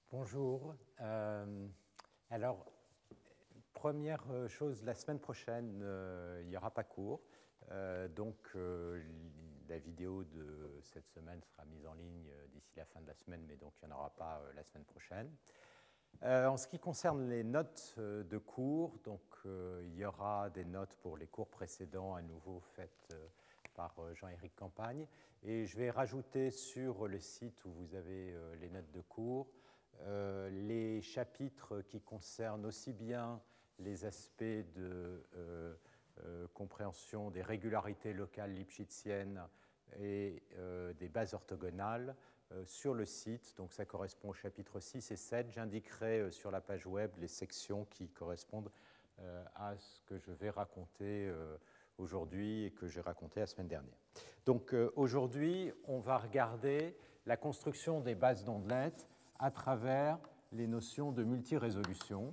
Bonjour. Alors, première chose, la semaine prochaine, il n'y aura pas cours. Donc, la vidéo de cette semaine sera mise en ligne d'ici la fin de la semaine, mais donc il n'y en aura pas la semaine prochaine. En ce qui concerne les notes de cours, donc, il y aura des notes pour les cours précédents à nouveau faites par Jean-Éric Campagne. Et je vais rajouter sur le site où vous avez les notes de cours les chapitres qui concernent aussi bien les aspects de compréhension des régularités locales lipschitziennes et des bases orthogonales sur le site. Donc ça correspond au chapitre 6 et 7. J'indiquerai sur la page web les sections qui correspondent à ce que je vais raconter aujourd'hui et que j'ai raconté la semaine dernière. Donc aujourd'hui, on va regarder la construction des bases d'ondelettes à travers les notions de multirésolution.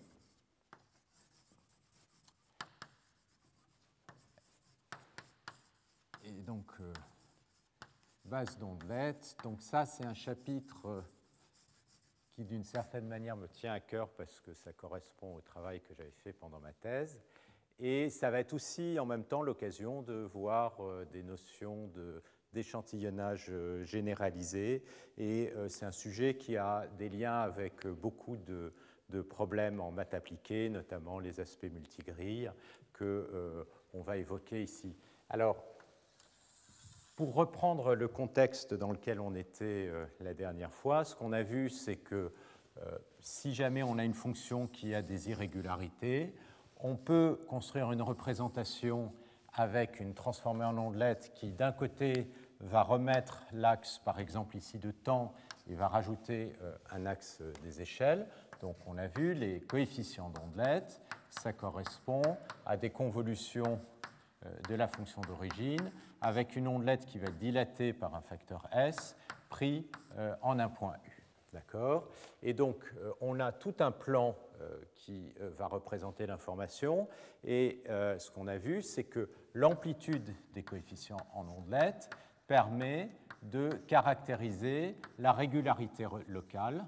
Et donc, base d'ondelettes. Donc ça, c'est un chapitre qui, d'une certaine manière, me tient à cœur parce que ça correspond au travail que j'avais fait pendant ma thèse. Et ça va être aussi, en même temps, l'occasion de voir des notions d'échantillonnage généralisé. Et c'est un sujet qui a des liens avec beaucoup de problèmes en maths appliquées, notamment les aspects multigrilles qu'on va évoquer ici. Alors, pour reprendre le contexte dans lequel on était la dernière fois, ce qu'on a vu, c'est que si jamais on a une fonction qui a des irrégularités, on peut construire une représentation avec une transformée en ondelette qui, d'un côté, va remettre l'axe, par exemple ici, de temps et va rajouter un axe des échelles. Donc on a vu les coefficients d'ondelette, ça correspond à des convolutions de la fonction d'origine avec une ondelette qui va être dilatée par un facteur S pris en un point U. D'accord ? Et donc, on a tout un plan qui va représenter l'information. Et ce qu'on a vu, c'est que l'amplitude des coefficients en ondelette permet de caractériser la régularité locale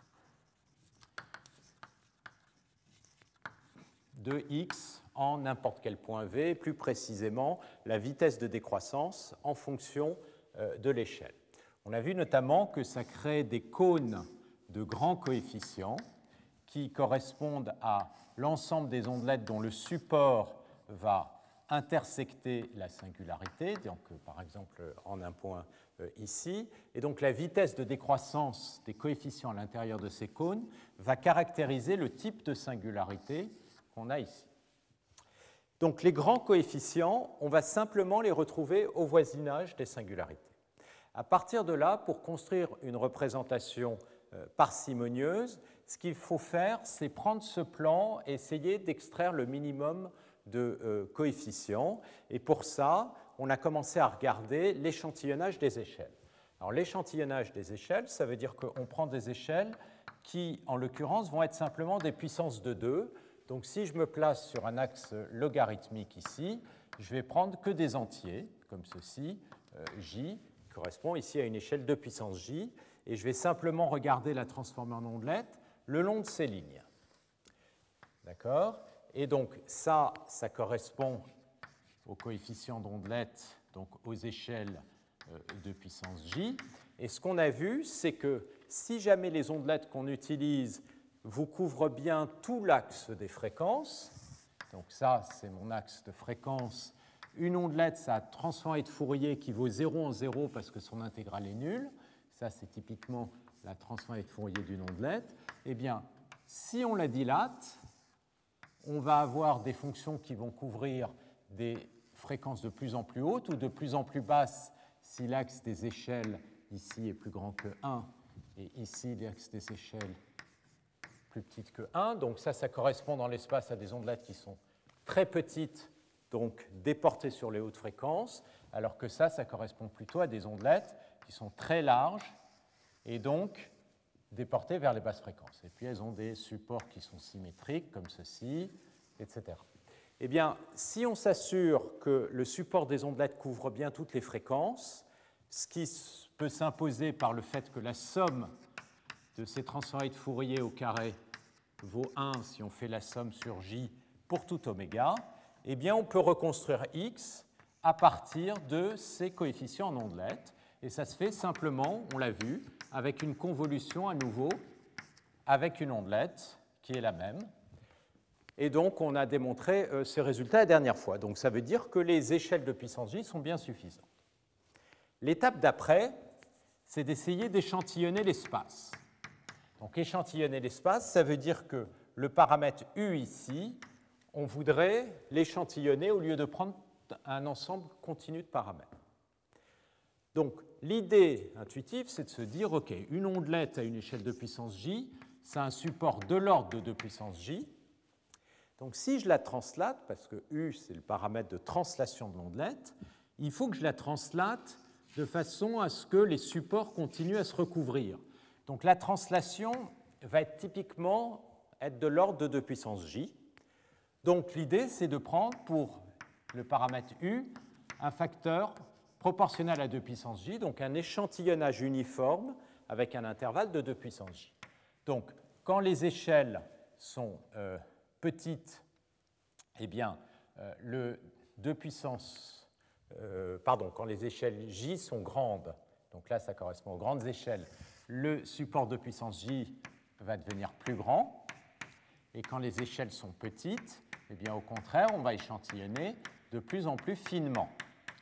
de x en n'importe quel point V, plus précisément la vitesse de décroissance en fonction de l'échelle. On a vu notamment que ça crée des cônes de grands coefficients qui correspondent à l'ensemble des ondelettes dont le support va intersecter la singularité, donc par exemple en un point ici. Et donc la vitesse de décroissance des coefficients à l'intérieur de ces cônes va caractériser le type de singularité qu'on a ici. Donc les grands coefficients, on va simplement les retrouver au voisinage des singularités. À partir de là, pour construire une représentation parcimonieuse, ce qu'il faut faire, c'est prendre ce plan et essayer d'extraire le minimum de coefficients. Et pour ça, on a commencé à regarder l'échantillonnage des échelles. Alors l'échantillonnage des échelles, ça veut dire qu'on prend des échelles qui, en l'occurrence, vont être simplement des puissances de 2. Donc si je me place sur un axe logarithmique ici, je vais prendre que des entiers, comme ceci, j, correspond ici à une échelle de puissance j, et je vais simplement regarder la transformée en ondelette le long de ces lignes. D'accord ? Et donc ça correspond au coefficient d'ondelette, donc aux échelles de puissance j. Et ce qu'on a vu, c'est que si jamais les ondelettes qu'on utilise vous couvrent bien tout l'axe des fréquences, donc ça c'est mon axe de fréquence. Une ondelette, ça a transformée de Fourier qui vaut 0 en 0 parce que son intégrale est nulle. Ça, c'est typiquement la transformée de Fourier d'une ondelette. Eh bien, si on la dilate, on va avoir des fonctions qui vont couvrir des fréquences de plus en plus hautes ou de plus en plus basses si l'axe des échelles ici est plus grand que 1 et ici l'axe des échelles plus petite que 1. Donc ça correspond dans l'espace à des ondelettes qui sont très petites, donc déportées sur les hautes fréquences, alors que ça correspond plutôt à des ondelettes qui sont très larges et donc déportées vers les basses fréquences. Et puis elles ont des supports qui sont symétriques, comme ceci, etc. Eh bien, si on s'assure que le support des ondelettes couvre bien toutes les fréquences, ce qui peut s'imposer par le fait que la somme de ces transformés de Fourier au carré vaut 1 si on fait la somme sur J pour tout oméga, eh bien on peut reconstruire X à partir de ces coefficients en ondelettes. Et ça se fait simplement, on l'a vu, avec une convolution à nouveau avec une ondelette qui est la même. Et donc on a démontré ces résultats la dernière fois. Donc ça veut dire que les échelles de puissance J sont bien suffisantes. L'étape d'après, c'est d'essayer d'échantillonner l'espace. Donc échantillonner l'espace, ça veut dire que le paramètre U ici, on voudrait l'échantillonner au lieu de prendre un ensemble continu de paramètres. Donc l'idée intuitive, c'est de se dire, OK, une ondelette à une échelle de puissance J, c'est un support de l'ordre de 2 puissance J. Donc si je la translate, parce que U, c'est le paramètre de translation de l'ondelette, il faut que je la translate de façon à ce que les supports continuent à se recouvrir. Donc la translation va être typiquement de l'ordre de 2 puissance J. Donc l'idée, c'est de prendre pour le paramètre U un facteur proportionnel à 2 puissance J, donc un échantillonnage uniforme avec un intervalle de 2 puissance J. Donc quand les échelles sont petites, eh bien le 2 puissance, quand les échelles J sont grandes, donc là ça correspond aux grandes échelles, le support de puissance J va devenir plus grand. Et quand les échelles sont petites, eh bien, au contraire, on va échantillonner de plus en plus finement.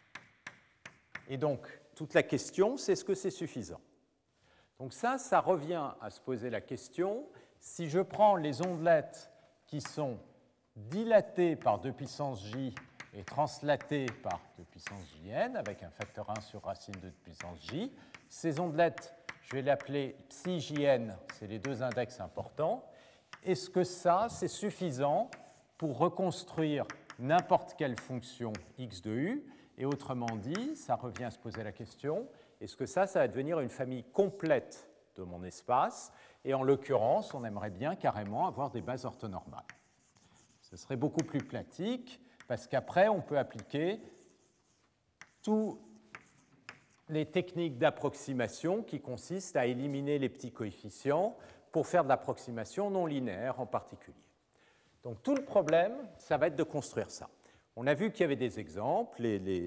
Et donc, toute la question, c'est est-ce que c'est suffisant? Donc ça revient à se poser la question, si je prends les ondelettes qui sont dilatées par 2 puissance J et translatées par 2 puissance Jn, avec un facteur 1 sur racine de 2 puissance J, ces ondelettes, je vais l'appeler psi Jn, c'est les deux index importants. Est-ce que ça, c'est suffisant pour reconstruire n'importe quelle fonction x de u? Et autrement dit, ça revient à se poser la question, est-ce que ça va devenir une famille complète de mon espace? Et en l'occurrence, on aimerait bien carrément avoir des bases orthonormales. Ce serait beaucoup plus pratique, parce qu'après, on peut appliquer toutes les techniques d'approximation qui consistent à éliminer les petits coefficients pour faire de l'approximation non linéaire en particulier. Donc tout le problème, ça va être de construire ça. On a vu qu'il y avait des exemples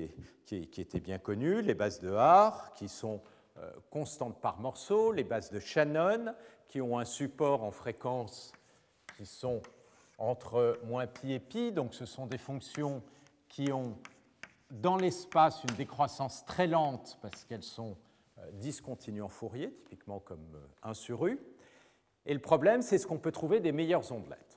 qui étaient bien connus, les bases de Haar, qui sont constantes par morceau, les bases de Shannon, qui ont un support en fréquence qui sont entre moins pi et pi, donc ce sont des fonctions qui ont dans l'espace une décroissance très lente parce qu'elles sont discontinues en Fourier, typiquement comme 1 sur U. Et le problème, c'est ce qu'on peut trouver des meilleures ondelettes.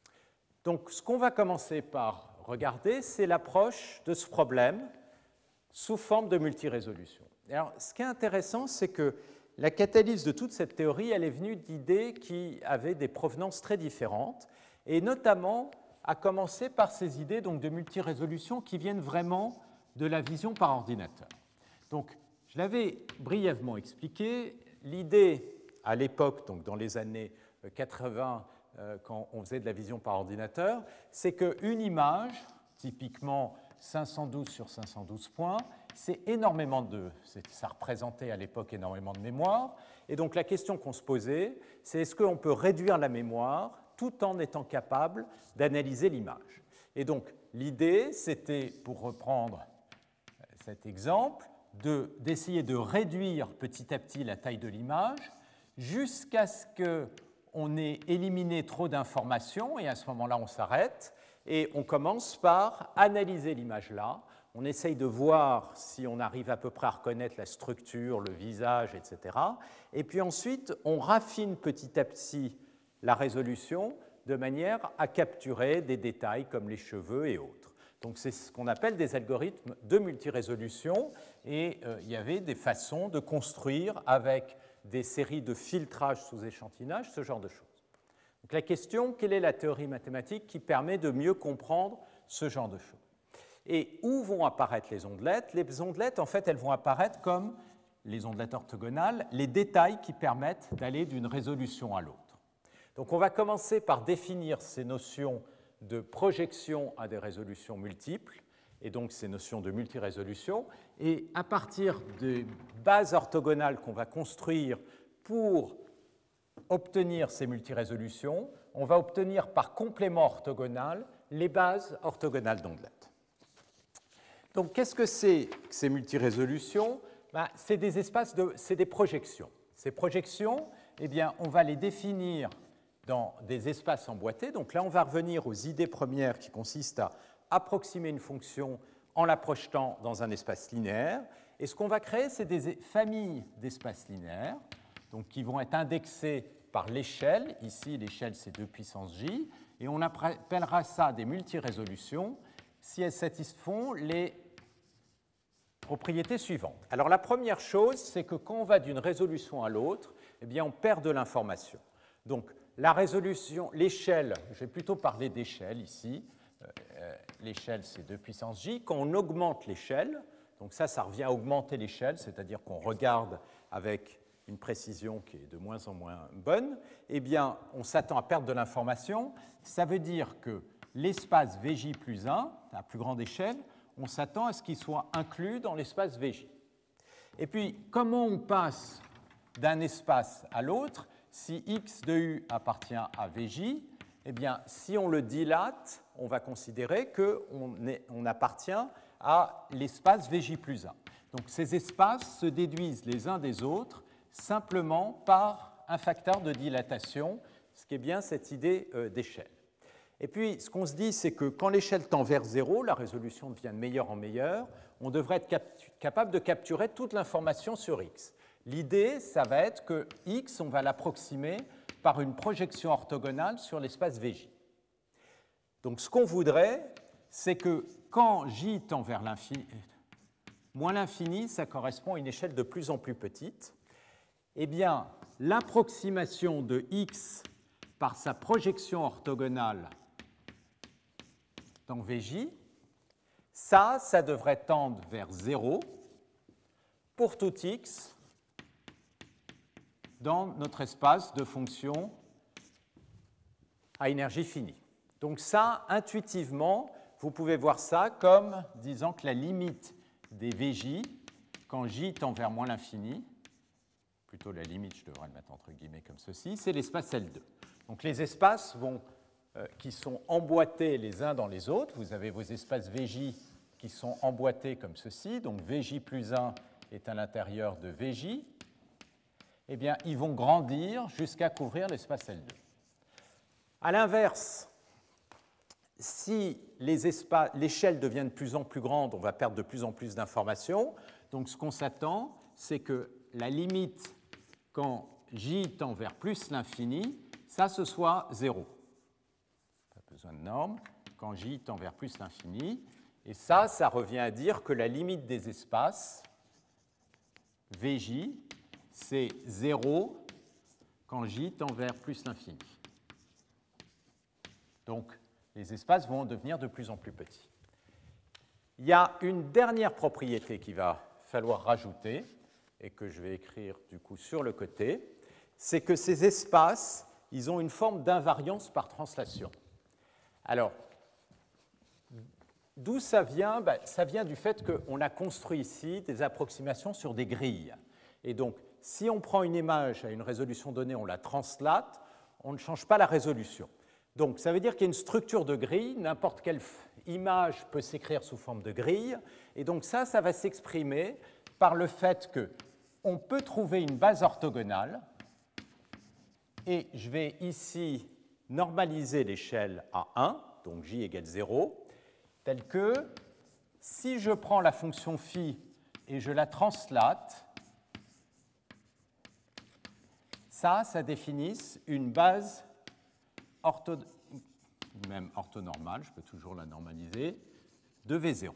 Donc ce qu'on va commencer par regarder, c'est l'approche de ce problème sous forme de multirésolution. Alors, ce qui est intéressant, c'est que la catalyse de toute cette théorie, elle est venue d'idées qui avaient des provenances très différentes, et notamment à commencer par ces idées donc, de multirésolution qui viennent vraiment de la vision par ordinateur. Donc, je l'avais brièvement expliqué, l'idée à l'époque, donc dans les années 80, quand on faisait de la vision par ordinateur, c'est qu'une image, typiquement 512 sur 512 points, c'est énormément ça représentait à l'époque énormément de mémoire. Et donc la question qu'on se posait, c'est est-ce qu'on peut réduire la mémoire tout en étant capable d'analyser l'image? Et donc l'idée, c'était, pour reprendre cet exemple, d'essayer de réduire petit à petit la taille de l'image jusqu'à ce qu'on ait éliminé trop d'informations, et à ce moment-là, on s'arrête, et on commence par analyser l'image-là. On essaye de voir si on arrive à peu près à reconnaître la structure, le visage, etc. Et puis ensuite, on raffine petit à petit la résolution de manière à capturer des détails comme les cheveux et autres. Donc c'est ce qu'on appelle des algorithmes de multirésolution, et il y avait des façons de construire avec des séries de filtrage sous échantillonnage, ce genre de choses. Donc la question, quelle est la théorie mathématique qui permet de mieux comprendre ce genre de choses? Et où vont apparaître les ondelettes? Les ondelettes, en fait, elles vont apparaître comme les ondelettes orthogonales, les détails qui permettent d'aller d'une résolution à l'autre. Donc on va commencer par définir ces notions de projection à des résolutions multiples, et donc ces notions de multirésolution, et à partir des bases orthogonales qu'on va construire pour obtenir ces multirésolutions, on va obtenir par complément orthogonal les bases orthogonales d'ondelettes. Donc, qu'est-ce que c'est que ces multirésolutions? C'est des espaces, c'est des projections. Ces projections, eh bien, on va les définir dans des espaces emboîtés. Donc là, on va revenir aux idées premières qui consistent à approximer une fonction en la projetant dans un espace linéaire. Et ce qu'on va créer, c'est des familles d'espaces linéaires, donc qui vont être indexées par l'échelle. Ici, l'échelle, c'est 2 puissance j. Et on appellera ça des multirésolutions si elles satisfont les propriétés suivantes. Alors, la première chose, c'est que quand on va d'une résolution à l'autre, eh bien, on perd de l'information. Donc, la résolution, l'échelle, je vais plutôt parler d'échelle ici. L'échelle, c'est 2 puissance j. Quand on augmente l'échelle, donc ça revient à augmenter l'échelle, c'est-à-dire qu'on regarde avec une précision qui est de moins en moins bonne, eh bien, on s'attend à perdre de l'information. Ça veut dire que l'espace Vj plus 1, à plus grande échelle, on s'attend à ce qu'il soit inclus dans l'espace Vj. Et puis, comment on passe d'un espace à l'autre si x de u appartient à Vj? Eh bien, si on le dilate, on va considérer qu'on appartient à l'espace Vj plus 1. Donc, ces espaces se déduisent les uns des autres simplement par un facteur de dilatation, ce qui est bien cette idée d'échelle. Et puis, ce qu'on se dit, c'est que quand l'échelle tend vers 0, la résolution devient de meilleure en meilleure, on devrait être capable de capturer toute l'information sur x. L'idée, ça va être que x, on va l'approximer par une projection orthogonale sur l'espace Vj. Donc, ce qu'on voudrait, c'est que quand j tend vers l'infini, moins l'infini, ça correspond à une échelle de plus en plus petite, eh bien, l'approximation de x par sa projection orthogonale dans Vj, ça devrait tendre vers 0 pour tout x dans notre espace de fonctions à énergie finie. Donc ça, intuitivement, vous pouvez voir ça comme disant que la limite des Vj, quand j tend vers moins l'infini, plutôt la limite, je devrais le mettre entre guillemets comme ceci, c'est l'espace L2. Donc les espaces qui sont emboîtés les uns dans les autres, vous avez vos espaces Vj qui sont emboîtés comme ceci, donc Vj plus 1 est à l'intérieur de Vj, eh bien, ils vont grandir jusqu'à couvrir l'espace L2. À l'inverse, si l'échelle devient de plus en plus grande, on va perdre de plus en plus d'informations. Donc, ce qu'on s'attend, c'est que la limite, quand j tend vers plus l'infini, ça, ce soit 0. Pas besoin de norme. Quand j tend vers plus l'infini. Et ça revient à dire que la limite des espaces, Vj, c'est 0 quand j tend vers plus l'infini. Donc, les espaces vont devenir de plus en plus petits. Il y a une dernière propriété qu'il va falloir rajouter, et que je vais écrire du coup sur le côté, c'est que ces espaces, ils ont une forme d'invariance par translation. Alors, d'où ça vient? Ça vient du fait qu'on a construit ici des approximations sur des grilles. Et donc, si on prend une image à une résolution donnée, on la translate, on ne change pas la résolution. Donc, ça veut dire qu'il y a une structure de grille, n'importe quelle image peut s'écrire sous forme de grille, et donc ça va s'exprimer par le fait qu'on peut trouver une base orthogonale, et je vais ici normaliser l'échelle à 1, donc j égale 0, tel que si je prends la fonction phi et je la translate, ça définisse une base même orthonormale, je peux toujours la normaliser, de V0.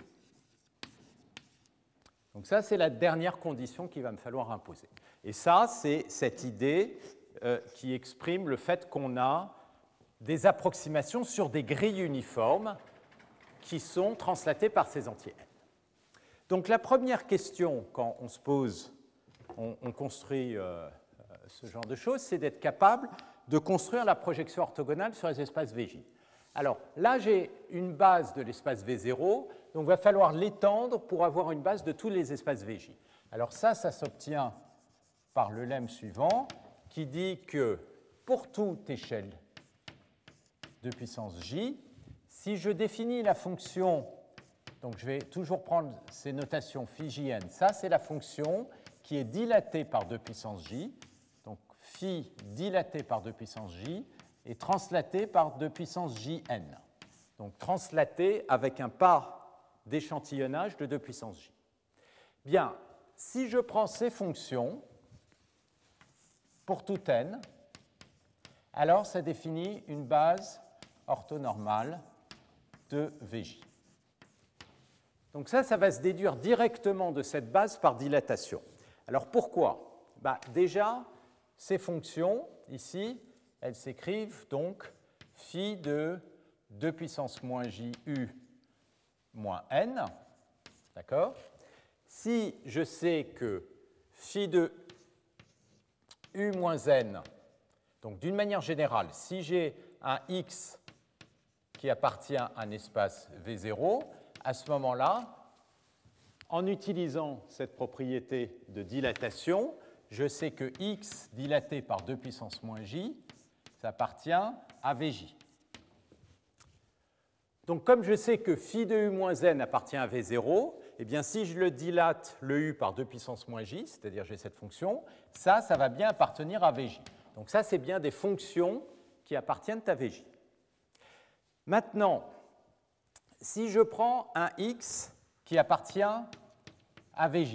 Donc ça, c'est la dernière condition qu'il va me falloir imposer. Et ça, c'est cette idée qui exprime le fait qu'on a des approximations sur des grilles uniformes qui sont translatées par ces entiers n. Donc la première question, quand on se pose, on construit ce genre de choses, c'est d'être capable de construire la projection orthogonale sur les espaces Vj. Alors là, j'ai une base de l'espace V0, donc il va falloir l'étendre pour avoir une base de tous les espaces Vj. Alors ça s'obtient par le lemme suivant, qui dit que pour toute échelle de puissance j, si je définis la fonction, donc je vais toujours prendre ces notations phi jn, ça c'est la fonction qui est dilatée par 2 puissance j, donc phi dilatée par 2 puissance j et translatée par 2 puissance jn. Donc translatée avec un pas d'échantillonnage de 2 puissance j. Bien, si je prends ces fonctions pour tout n, alors ça définit une base orthonormale de Vj. Donc ça va se déduire directement de cette base par dilatation. Alors pourquoi? Déjà, ces fonctions, ici, elles s'écrivent donc phi de 2 puissance moins j u moins n, d'accord? Si je sais que phi de u moins n, donc d'une manière générale, si j'ai un x qui appartient à un espace V0, à ce moment-là, en utilisant cette propriété de dilatation, je sais que x dilaté par 2 puissance moins j, ça appartient à Vj. Donc comme je sais que phi de u moins n appartient à V0, eh bien si je le dilate le u par 2 puissance moins j, c'est-à-dire j'ai cette fonction, ça va bien appartenir à Vj. Donc ça, c'est bien des fonctions qui appartiennent à Vj. Maintenant, si je prends un x qui appartient à Vj,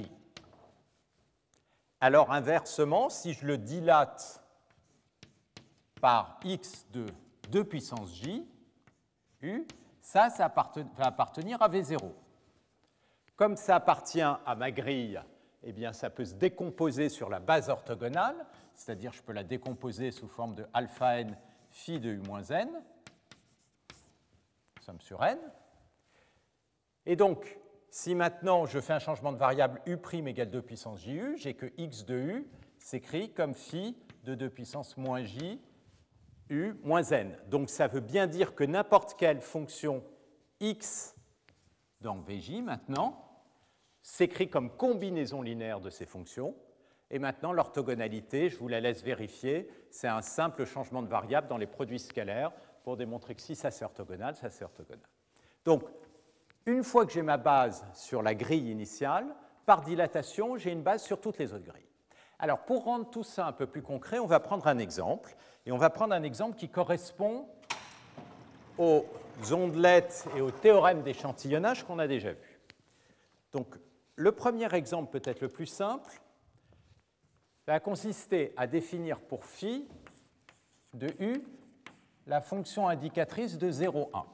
alors inversement, si je le dilate par x de 2 puissance j, u, ça va appartenir à V0. Comme ça appartient à ma grille, eh bien, ça peut se décomposer sur la base orthogonale, c'est-à-dire je peux la décomposer sous forme de alpha n phi de u moins n, somme sur n. Et donc, si maintenant je fais un changement de variable u' égale 2 puissance ju, j'ai que x de u s'écrit comme phi de 2 puissance moins j u moins n. Donc ça veut bien dire que n'importe quelle fonction x dans Vj maintenant s'écrit comme combinaison linéaire de ces fonctions. Et maintenant, l'orthogonalité, je vous la laisse vérifier, c'est un simple changement de variable dans les produits scalaires pour démontrer que si ça c'est orthogonal, ça c'est orthogonal. Donc, une fois que j'ai ma base sur la grille initiale, par dilatation, j'ai une base sur toutes les autres grilles. Alors, pour rendre tout ça un peu plus concret, on va prendre un exemple. Et on va prendre un exemple qui correspond aux ondelettes et au théorème d'échantillonnage qu'on a déjà vu. Donc, le premier exemple, peut-être le plus simple, va consister à définir pour phi de u la fonction indicatrice de 0, 1.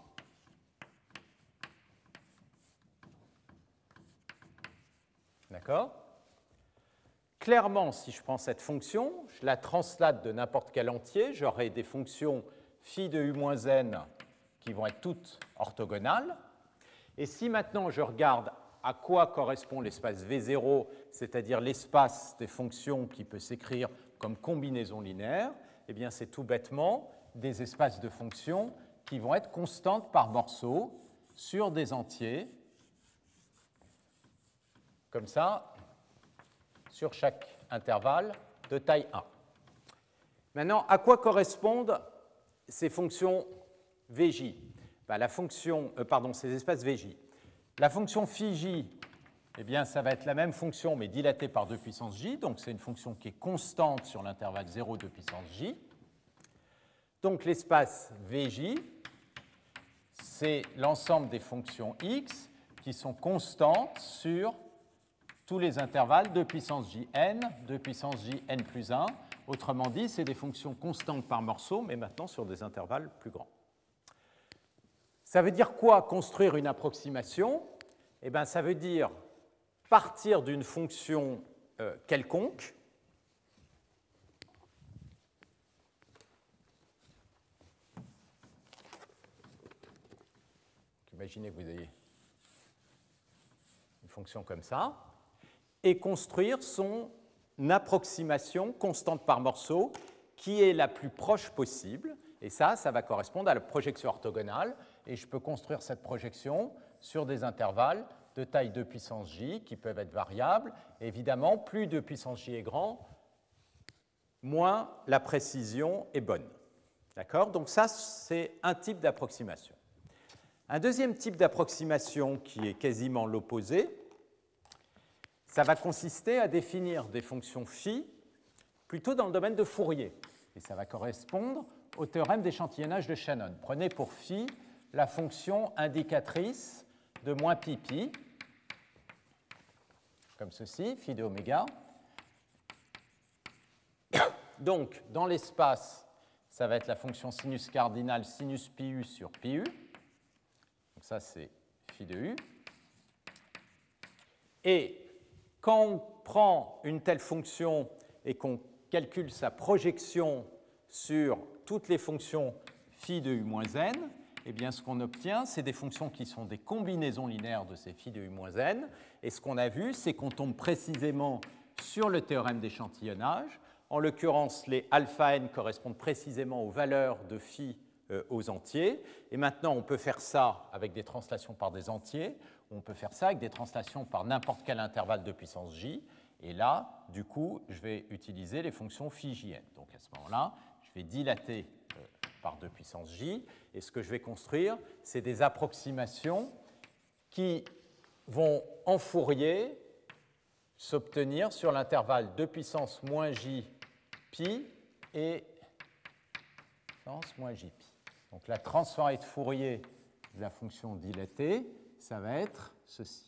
D'accord? Clairement, si je prends cette fonction, je la translate de n'importe quel entier, j'aurai des fonctions phi de u moins n qui vont être toutes orthogonales. Et si maintenant je regarde à quoi correspond l'espace V0, c'est-à-dire l'espace des fonctions qui peut s'écrire comme combinaison linéaire, eh bien c'est tout bêtement des espaces de fonctions qui vont être constantes par morceaux sur des entiers, comme ça, sur chaque intervalle de taille 1. Maintenant, à quoi correspondent ces fonctions Vj? Ces espaces Vj. La fonction phi j, eh bien, ça va être la même fonction, mais dilatée par 2 puissance j. Donc, c'est une fonction qui est constante sur l'intervalle 0, 2 puissance j. Donc, l'espace Vj, c'est l'ensemble des fonctions x qui sont constantes sur tous les intervalles 2 puissance jn, 2 puissance jn plus 1. Autrement dit, c'est des fonctions constantes par morceau, mais maintenant sur des intervalles plus grands. Ça veut dire quoi, construire une approximation? Eh bien, ça veut dire partir d'une fonction quelconque, imaginez que vous ayez une fonction comme ça, et construire son approximation constante par morceau qui est la plus proche possible. Et ça va correspondre à la projection orthogonale. Et je peux construire cette projection sur des intervalles de taille 2 puissance j qui peuvent être variables. Et évidemment, plus 2 puissance j est grand, moins la précision est bonne. D'accord? Donc ça, c'est un type d'approximation. Un deuxième type d'approximation qui est quasiment l'opposé, ça va consister à définir des fonctions phi plutôt dans le domaine de Fourier. Et ça va correspondre au théorème d'échantillonnage de Shannon. Prenez pour phi la fonction indicatrice de moins pi pi, comme ceci, phi de oméga. Donc, dans l'espace, ça va être la fonction sinus cardinal sinus pi u sur pi u. Donc ça, c'est phi de u. Et quand on prend une telle fonction et qu'on calcule sa projection sur toutes les fonctions phi de u moins n, eh bien, ce qu'on obtient, c'est des fonctions qui sont des combinaisons linéaires de ces phi de u moins n. Et ce qu'on a vu, c'est qu'on tombe précisément sur le théorème d'échantillonnage. En l'occurrence, les alpha n correspondent précisément aux valeurs de phi aux entiers. Et maintenant, on peut faire ça avec des translations par des entiers, ou on peut faire ça avec des translations par n'importe quel intervalle de puissance j. Et là, du coup, je vais utiliser les fonctions phi jn. Donc à ce moment-là, je vais dilater par 2 puissance j. Et ce que je vais construire, c'est des approximations qui vont en Fourier s'obtenir sur l'intervalle 2 puissance moins j pi et puissance moins j pi. Donc la transformée de Fourier de la fonction dilatée, ça va être ceci.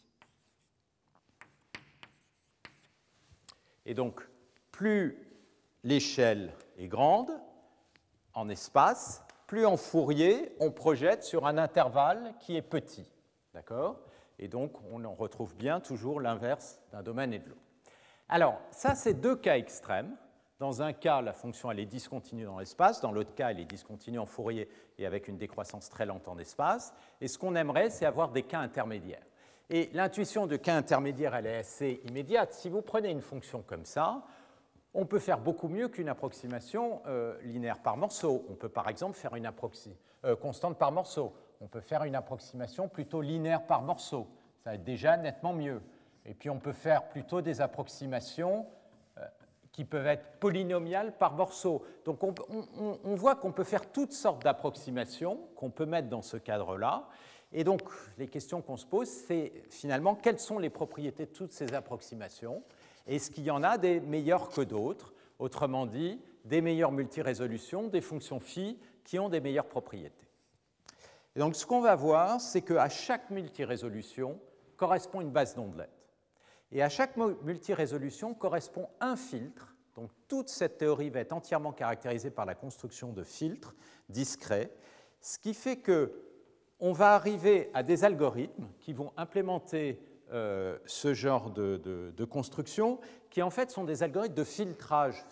Et donc, plus l'échelle est grande en espace, plus en Fourier on projette sur un intervalle qui est petit. D'accord? Et donc, on en retrouve bien toujours l'inverse d'un domaine et de l'autre. Alors, ça, c'est deux cas extrêmes. Dans un cas, la fonction elle est discontinue dans l'espace. Dans l'autre cas, elle est discontinue en Fourier et avec une décroissance très lente en espace. Et ce qu'on aimerait, c'est avoir des cas intermédiaires. Et l'intuition de cas intermédiaires, elle est assez immédiate. Si vous prenez une fonction comme ça, on peut faire beaucoup mieux qu'une approximation linéaire par morceau. On peut par exemple faire une constante par morceau. On peut faire une approximation plutôt linéaire par morceau. Ça va être déjà nettement mieux. Et puis on peut faire plutôt des approximations qui peuvent être polynomiales par morceau. Donc on voit qu'on peut faire toutes sortes d'approximations qu'on peut mettre dans ce cadre-là. Et donc les questions qu'on se pose, c'est finalement quelles sont les propriétés de toutes ces approximations? Est-ce qu'il y en a des meilleures que d'autres? Autrement dit, des meilleures multirésolutions, des fonctions phi qui ont des meilleures propriétés. Et donc ce qu'on va voir, c'est qu'à chaque multirésolution correspond une base d'ondelettes. Et à chaque multirésolution correspond un filtre. Donc toute cette théorie va être entièrement caractérisée par la construction de filtres discrets, ce qui fait qu'on va arriver à des algorithmes qui vont implémenter ce genre de construction, qui en fait sont des algorithmes de filtrage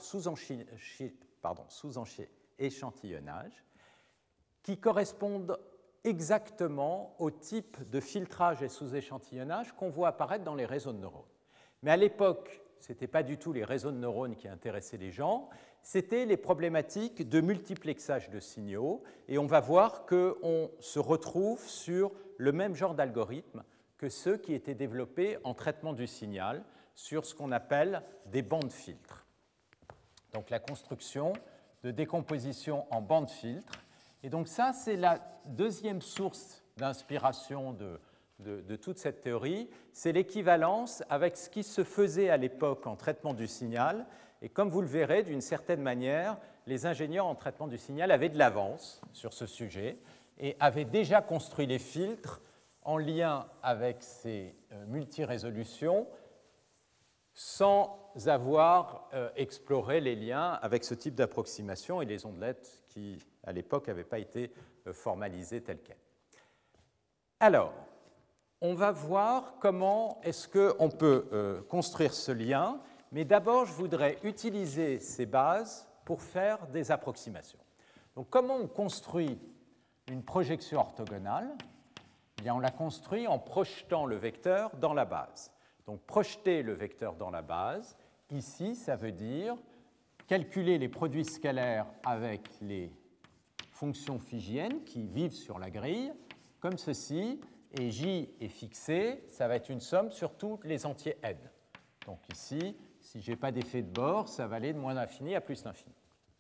sous-échantillonnage, qui correspondent exactement au type de filtrage et sous-échantillonnage qu'on voit apparaître dans les réseaux de neurones. Mais à l'époque, ce n'était pas du tout les réseaux de neurones qui intéressaient les gens, c'était les problématiques de multiplexage de signaux, et on va voir qu'on se retrouve sur le même genre d'algorithme que ceux qui étaient développés en traitement du signal sur ce qu'on appelle des bandes filtres. Donc la construction de décomposition en bandes filtres. Et donc ça, c'est la deuxième source d'inspiration de toute cette théorie, c'est l'équivalence avec ce qui se faisait à l'époque en traitement du signal. Et comme vous le verrez, d'une certaine manière, les ingénieurs en traitement du signal avaient de l'avance sur ce sujet et avaient déjà construit les filtres en lien avec ces multirésolutions sans avoir exploré les liens avec ce type d'approximation et les ondelettes qui, à l'époque, n'avaient pas été formalisées telles quelles. Alors, on va voir comment est-ce qu'on peut construire ce lien, mais d'abord, je voudrais utiliser ces bases pour faire des approximations. Donc, comment on construit une projection orthogonale? Eh bien, on la construit en projetant le vecteur dans la base. Donc, projeter le vecteur dans la base, ici, ça veut dire calculer les produits scalaires avec les fonctions phi-jn qui vivent sur la grille, comme ceci, et j est fixé, ça va être une somme sur tous les entiers n. Donc ici, si je n'ai pas d'effet de bord, ça va aller de moins l'infini à plus l'infini.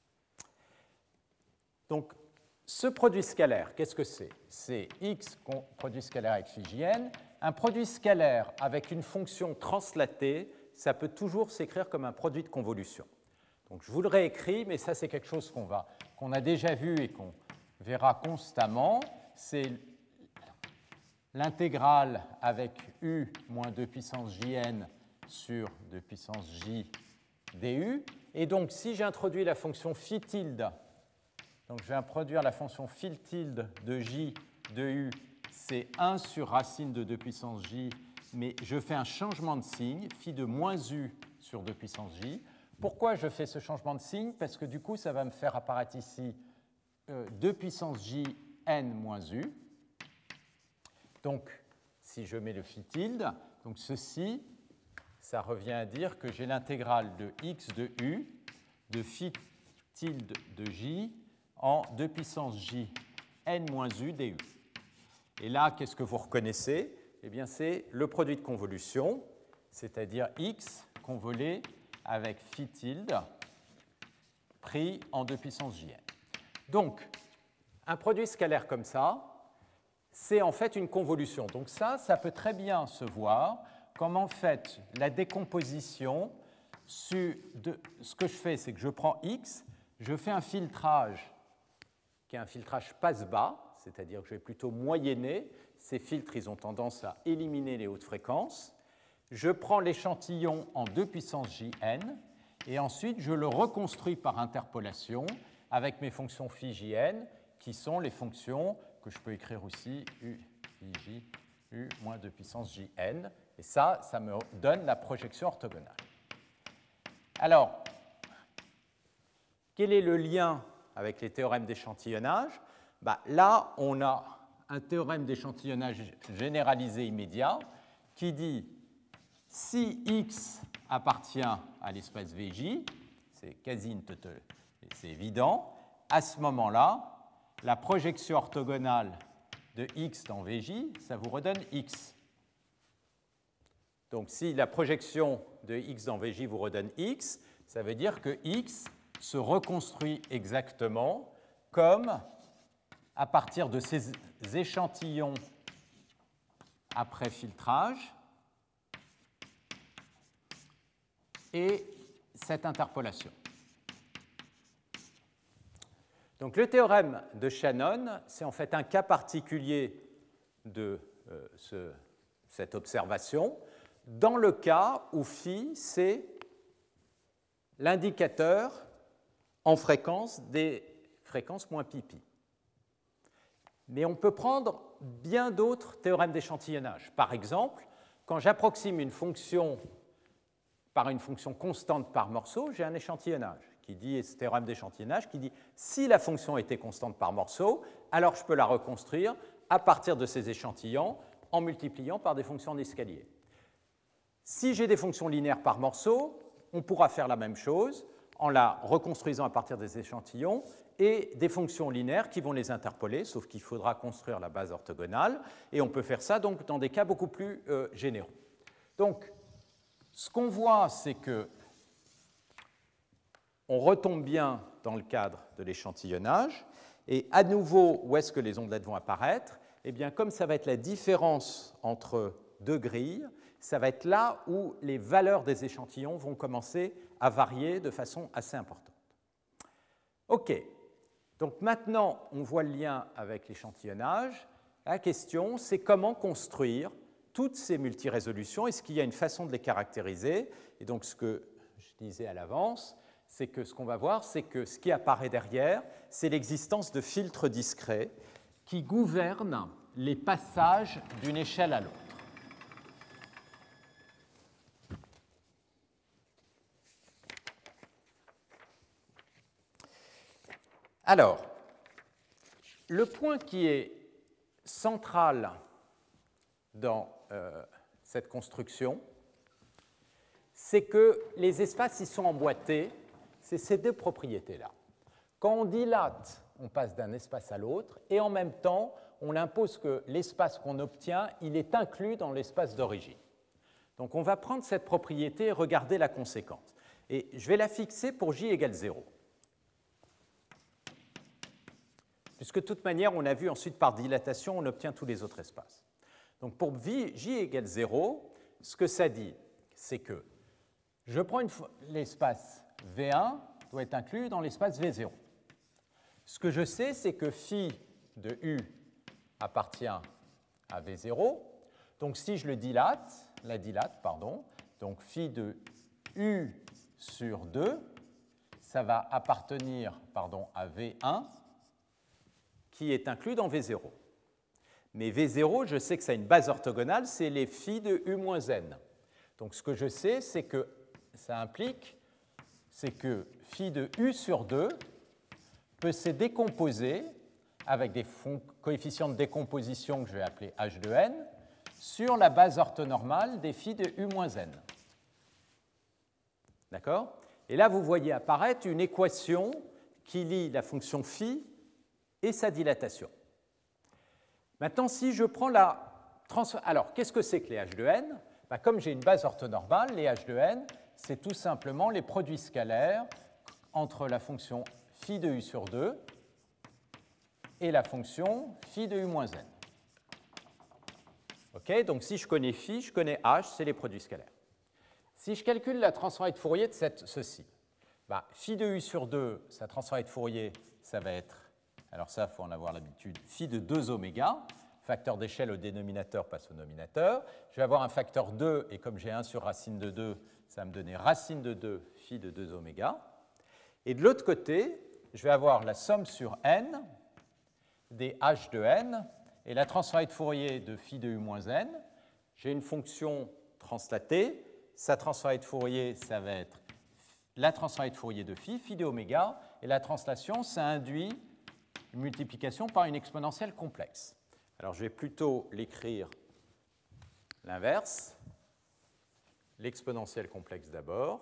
Donc, ce produit scalaire, qu'est-ce que c'est? C'est x produit scalaire avec phi jn. Un produit scalaire avec une fonction translatée, ça peut toujours s'écrire comme un produit de convolution. Donc, je vous le réécris, mais ça, c'est quelque chose qu'on a déjà vu et qu'on verra constamment. C'est l'intégrale avec u moins 2 puissance jn sur 2 puissance j du. Et donc, si j'introduis la fonction phi tilde, donc je vais introduire la fonction phi tilde de j de u, c'est 1 sur racine de 2 puissance j, mais je fais un changement de signe, phi de moins u sur 2 puissance j. Pourquoi je fais ce changement de signe? Parce que du coup, ça va me faire apparaître ici 2 puissance j n moins u. Donc, si je mets le phi tilde, donc ceci, ça revient à dire que j'ai l'intégrale de x de u de phi tilde de j en 2 puissance j n moins u du. Et là, qu'est-ce que vous reconnaissez? Eh bien, c'est le produit de convolution, c'est-à-dire x convolé avec phi tilde pris en 2 puissance jn. Donc, un produit scalaire comme ça, c'est en fait une convolution. Donc ça peut très bien se voir comme en fait la décomposition ce que je fais, c'est que je prends x, je fais un filtrage qui est un filtrage passe-bas, c'est-à-dire que je vais plutôt moyenner. Ces filtres, ils ont tendance à éliminer les hautes fréquences. Je prends l'échantillon en 2 puissance jn et ensuite je le reconstruis par interpolation avec mes fonctions phi jn qui sont les fonctions que je peux écrire aussi u phi j u moins 2 puissance jn. Et ça me donne la projection orthogonale. Alors, quel est le lien avec les théorèmes d'échantillonnage? Là, on a un théorème d'échantillonnage généralisé immédiat qui dit si x appartient à l'espace Vj, c'est quasi c'est évident, à ce moment-là, la projection orthogonale de x dans Vj, ça vous redonne x. Donc si la projection de x dans Vj vous redonne x, ça veut dire que x se reconstruit exactement comme à partir de ces échantillons après filtrage et cette interpolation. Donc le théorème de Shannon, c'est en fait un cas particulier de cette observation, dans le cas où phi, c'est l'indicateur en fréquence des fréquences moins pi. Mais on peut prendre bien d'autres théorèmes d'échantillonnage. Par exemple, quand j'approxime une fonction par une fonction constante par morceau, j'ai un échantillonnage qui dit, ce théorème d'échantillonnage qui dit si la fonction était constante par morceau, alors je peux la reconstruire à partir de ces échantillons en multipliant par des fonctions d'escalier. Si j'ai des fonctions linéaires par morceau, on pourra faire la même chose en la reconstruisant à partir des échantillons et des fonctions linéaires qui vont les interpoler, sauf qu'il faudra construire la base orthogonale, et on peut faire ça donc dans des cas beaucoup plus généraux. Donc, ce qu'on voit, c'est que on retombe bien dans le cadre de l'échantillonnage, et à nouveau, où est-ce que les ondelettes vont apparaître? Eh bien, comme ça va être la différence entre deux grilles, ça va être là où les valeurs des échantillons vont commencer à varier de façon assez importante. OK, donc maintenant, on voit le lien avec l'échantillonnage. La question, c'est comment construire toutes ces multirésolutions. Est-ce qu'il y a une façon de les caractériser? Et donc, ce que je disais à l'avance, c'est que ce qu'on va voir, c'est que ce qui apparaît derrière, c'est l'existence de filtres discrets qui gouvernent les passages d'une échelle à l'autre. Alors, le point qui est central dans cette construction, c'est que les espaces y sont emboîtés, c'est ces deux propriétés-là. Quand on dilate, on passe d'un espace à l'autre, et en même temps, on impose que l'espace qu'on obtient, il est inclus dans l'espace d'origine. Donc on va prendre cette propriété et regarder la conséquence. Et je vais la fixer pour j égale 0. Puisque de toute manière, on a vu ensuite par dilatation, on obtient tous les autres espaces. Donc pour j égale 0, ce que ça dit, c'est que je prends l'espace V1 doit être inclus dans l'espace V0. Ce que je sais, c'est que phi de U appartient à V0. Donc si je la dilate, donc phi de U sur 2, ça va appartenir à V1 qui est inclus dans V0. Mais V0, je sais que ça a une base orthogonale, c'est les phi de U moins n. Donc ce que je sais, c'est que ça implique, c'est que phi de U sur 2 peut se décomposer avec des coefficients de décomposition que je vais appeler h de n sur la base orthonormale des phi de U moins n. D'accord? Et là, vous voyez apparaître une équation qui lie la fonction phi et sa dilatation. Maintenant, si je prends la transformation... Alors, qu'est-ce que c'est que les h de n? Comme j'ai une base orthonormale, les h de n, c'est tout simplement les produits scalaires entre la fonction phi de u sur 2 et la fonction phi de u moins n. Okay, donc si je connais phi, je connais h, c'est les produits scalaires. Si je calcule la transformée de Fourier de ceci, phi de u sur 2, sa transformée de Fourier, ça va être, alors ça, il faut en avoir l'habitude, phi de 2 oméga, facteur d'échelle au dénominateur passe au nominateur. Je vais avoir un facteur 2, et comme j'ai 1 sur racine de 2, ça va me donner racine de 2, phi de 2 oméga. Et de l'autre côté, je vais avoir la somme sur n des h de n, et la transformée de Fourier de phi de u moins n. J'ai une fonction translatée, sa transformée de Fourier, ça va être la transformée de Fourier de phi, phi de oméga, et la translation, ça induit une multiplication par une exponentielle complexe. Alors je vais plutôt l'écrire l'inverse, l'exponentielle complexe d'abord,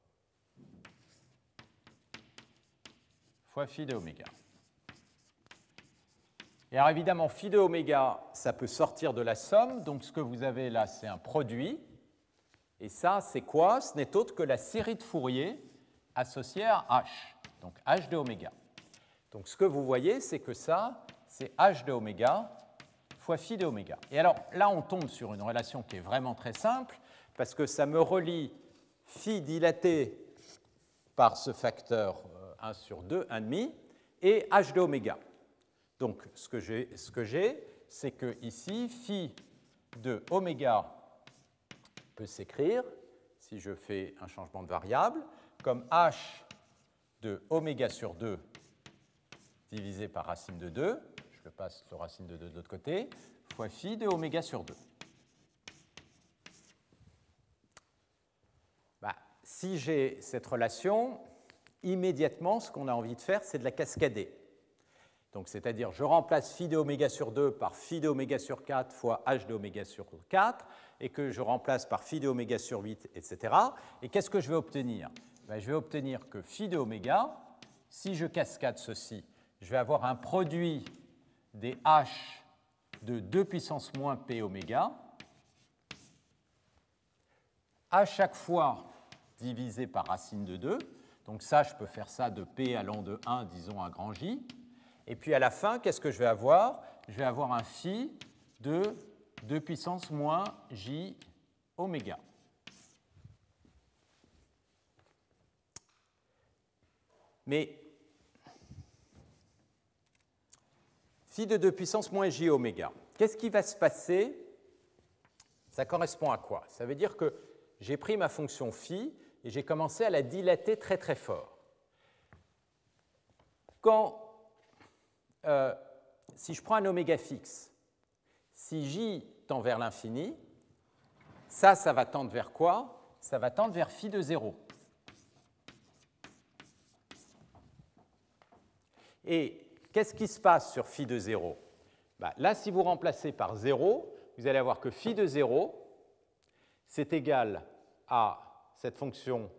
fois phi de oméga. Et alors évidemment, phi de oméga, ça peut sortir de la somme, donc ce que vous avez là, c'est un produit. Et ça, c'est quoi? Ce n'est autre que la série de Fourier associée à h, donc h de oméga. Donc ce que vous voyez, c'est que ça, c'est h de oméga fois phi de oméga. Et alors là, on tombe sur une relation qui est vraiment très simple, parce que ça me relie phi dilaté par ce facteur 1 sur 2, 1,5, et h de oméga. Donc ce que j'ai, c'est que ici, phi de oméga peut s'écrire, si je fais un changement de variable, comme h de oméga sur 2 divisé par racine de 2, je le passe sur racine de 2 de l'autre côté, fois phi de oméga sur 2. Si j'ai cette relation, immédiatement, ce qu'on a envie de faire, c'est de la cascader. Donc, c'est-à-dire, je remplace phi de oméga sur 2 par phi de oméga sur 4 fois h de oméga sur 4, et que je remplace par phi de oméga sur 8, etc. Et qu'est-ce que je vais obtenir? Je vais obtenir que phi de oméga, si je cascade ceci, je vais avoir un produit des h de 2 puissance moins p oméga, à chaque fois divisé par racine de 2. Donc ça, je peux faire ça de p allant de 1, disons, à grand J. Et puis à la fin, qu'est-ce que je vais avoir? Je vais avoir un phi de 2 puissance moins j oméga. Mais phi de 2 puissance moins j oméga, qu'est-ce qui va se passer? Ça correspond à quoi? Ça veut dire que j'ai pris ma fonction phi et j'ai commencé à la dilater très très fort. Si je prends un oméga fixe, si j tend vers l'infini, ça va tendre vers quoi? Ça va tendre vers phi de 0. Et qu'est-ce qui se passe sur phi de 0? Là, si vous remplacez par 0, vous allez avoir que phi de 0, c'est égal à cette fonction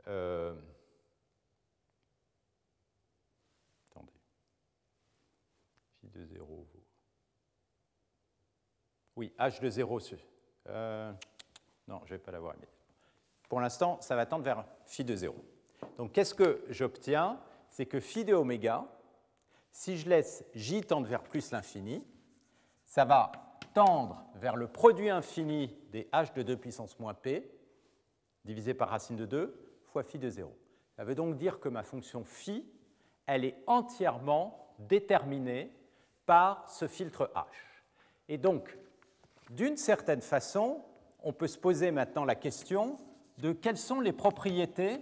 attendez, phi de 0 vaut... Oui, h de 0, Non, je ne vais pas l'avoir immédiatement. Pour l'instant, ça va tendre vers phi de 0. Donc, qu'est-ce que j'obtiens? C'est que phi de oméga, si je laisse j tendre vers plus l'infini, ça va tendre vers le produit infini des h de 2 puissance moins p, divisé par racine de 2, fois phi de 0. Ça veut donc dire que ma fonction phi, elle est entièrement déterminée par ce filtre h. Et donc, d'une certaine façon, on peut se poser maintenant la question de quelles sont les propriétés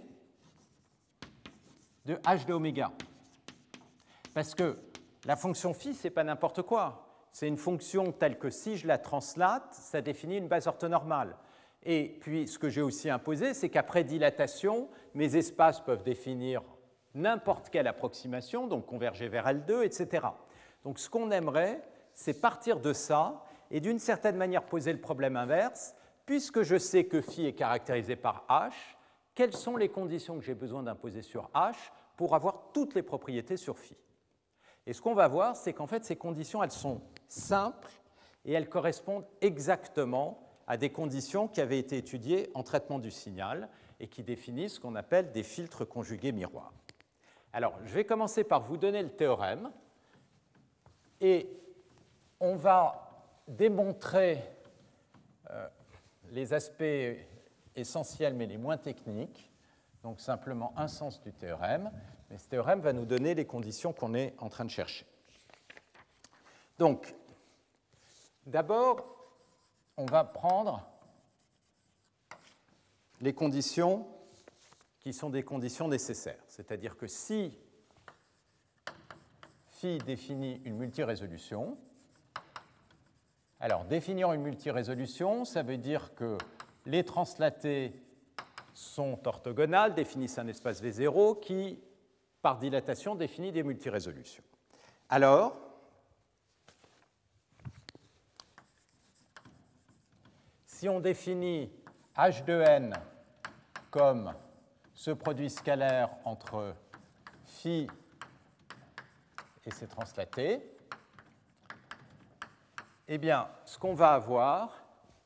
de h de oméga. Parce que la fonction phi, ce n'est pas n'importe quoi. C'est une fonction telle que si je la translate, ça définit une base orthonormale. Et puis, ce que j'ai aussi imposé, c'est qu'après dilatation, mes espaces peuvent définir n'importe quelle approximation, donc converger vers L2, etc. Donc, ce qu'on aimerait, c'est partir de ça et d'une certaine manière poser le problème inverse. Puisque je sais que phi est caractérisé par h, quelles sont les conditions que j'ai besoin d'imposer sur h pour avoir toutes les propriétés sur phi? Et ce qu'on va voir, c'est qu'en fait, ces conditions, elles sont simples et elles correspondent exactement à des conditions qui avaient été étudiées en traitement du signal et qui définissent ce qu'on appelle des filtres conjugués miroirs. Alors, je vais commencer par vous donner le théorème et on va démontrer les aspects essentiels mais les moins techniques, donc simplement un sens du théorème. Mais ce théorème va nous donner les conditions qu'on est en train de chercher. Donc, d'abord, on va prendre les conditions qui sont des conditions nécessaires. C'est-à-dire que si phi définit une multirésolution, alors définir une multirésolution, ça veut dire que les translatés sont orthogonales, définissent un espace V0 qui, par dilatation, définit des multirésolutions. Alors, si on définit H de n comme ce produit scalaire entre phi et ses translatés, eh bien, ce qu'on va avoir,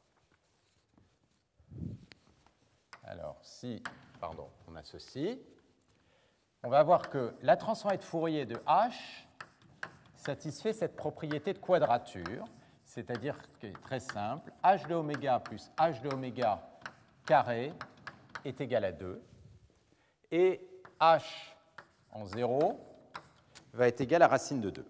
alors si, pardon, on a ceci, on va voir que la transformée de Fourier de H satisfait cette propriété de quadrature, c'est-à-dire que c'est très simple, H de oméga plus H de oméga carré est égal à 2, et H en 0 va être égal à racine de 2.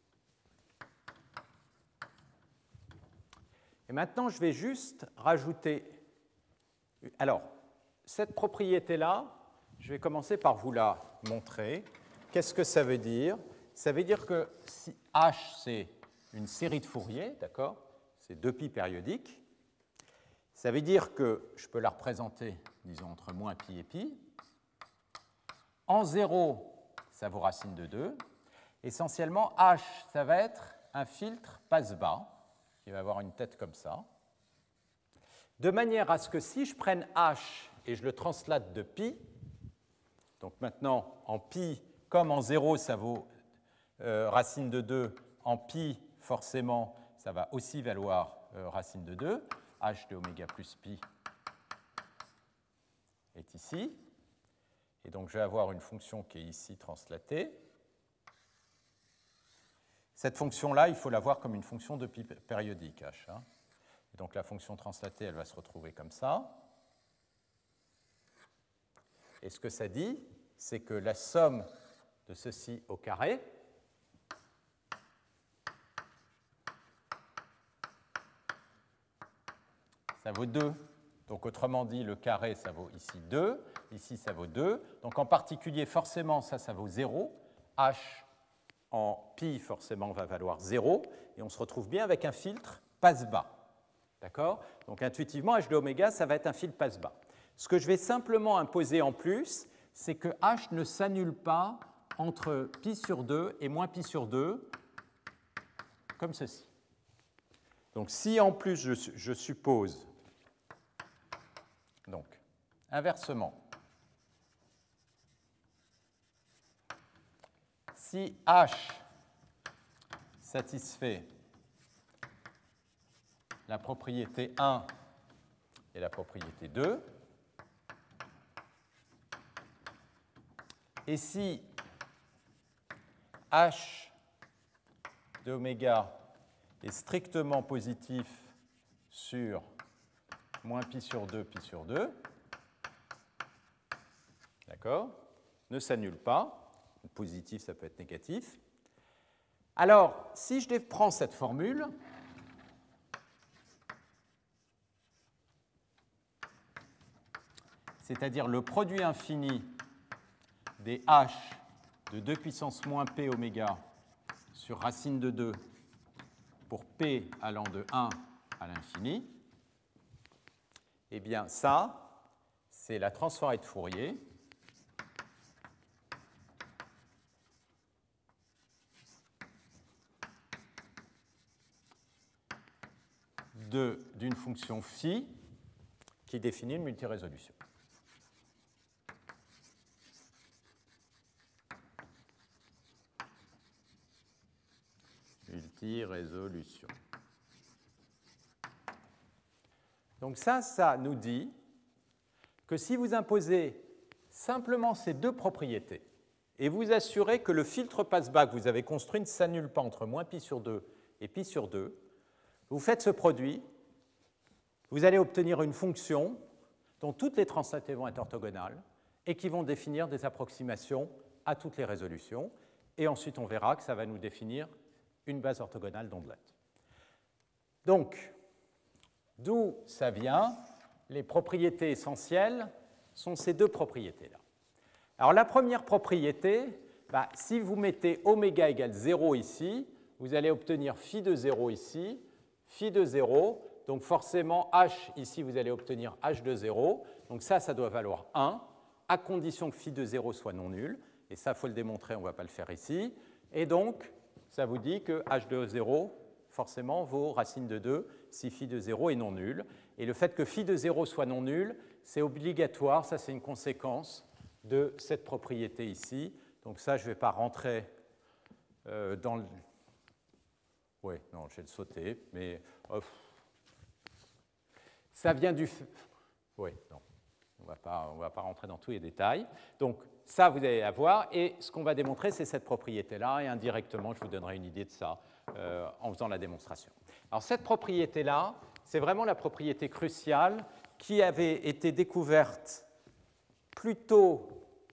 Et maintenant, je vais juste rajouter... Alors, cette propriété-là, je vais commencer par vous la montrer. Qu'est-ce que ça veut dire? Ça veut dire que si H, c'est une série de Fourier, d'accord? C'est 2π périodiques. Ça veut dire que je peux la représenter, disons, entre moins π et π. En 0, ça vaut racine de 2. Essentiellement, H, ça va être un filtre passe-bas, qui va avoir une tête comme ça, de manière à ce que si je prenne H et je le translate de π, donc maintenant en π, comme en 0 ça vaut racine de 2, en π forcément ça va aussi valoir racine de 2, H de oméga plus π est ici, et donc je vais avoir une fonction qui est ici translatée. Cette fonction-là, il faut la voir comme une fonction de π périodique, h. Hein. Et donc la fonction translatée, elle va se retrouver comme ça. Et ce que ça dit, c'est que la somme de ceci au carré, ça vaut 2. Donc autrement dit, le carré, ça vaut ici 2, ici ça vaut 2. Donc en particulier, forcément, ça vaut 0. H en π, forcément, va valoir 0, et on se retrouve bien avec un filtre passe-bas. D'accord? Donc intuitivement, H de oméga, ça va être un filtre passe-bas. Ce que je vais simplement imposer en plus, c'est que H ne s'annule pas entre π sur 2 et moins π sur 2, comme ceci. Donc si en plus je suppose, donc inversement, si H satisfait la propriété 1 et la propriété 2. Et si h de oméga est strictement positif sur moins pi sur 2, pi sur 2, d'accord, ne s'annule pas, positif ça peut être négatif. Alors, si je prends cette formule, c'est-à-dire le produit infini des h de 2 puissance moins p oméga sur racine de 2 pour p allant de 1 à l'infini, eh bien ça, c'est la transformée de Fourier d'une fonction phi qui définit une multirésolution. Multirésolution. Donc ça nous dit que si vous imposez simplement ces deux propriétés et vous assurez que le filtre passe-bas que vous avez construit ne s'annule pas entre moins pi sur 2 et pi sur 2, vous faites ce produit, vous allez obtenir une fonction dont toutes les translatés vont être orthogonales et qui vont définir des approximations à toutes les résolutions. Et ensuite, on verra que ça va nous définir une base orthogonale d'ondelettes. Donc, d'où ça vient? Les propriétés essentielles sont ces deux propriétés-là. Alors, la première propriété, si vous mettez oméga égale 0 ici, vous allez obtenir phi de 0 ici, phi de 0. Donc, forcément, h, ici, vous allez obtenir h de 0. Donc, ça doit valoir 1, à condition que phi de 0 soit non nul. Et ça, il faut le démontrer, on ne va pas le faire ici. Et donc, ça vous dit que h de 0, forcément, vaut racine de 2 si phi de 0 est non nul. Et le fait que phi de 0 soit non nul, c'est obligatoire, ça c'est une conséquence de cette propriété ici. Donc ça, je ne vais pas rentrer dans le... Oui, non, je vais le sauter, mais... ça vient du... Oui, non, on ne va pas rentrer dans tous les détails. Donc ça, vous allez la voir, et ce qu'on va démontrer, c'est cette propriété-là, et indirectement, je vous donnerai une idée de ça en faisant la démonstration. Alors cette propriété-là, c'est vraiment la propriété cruciale qui avait été découverte plutôt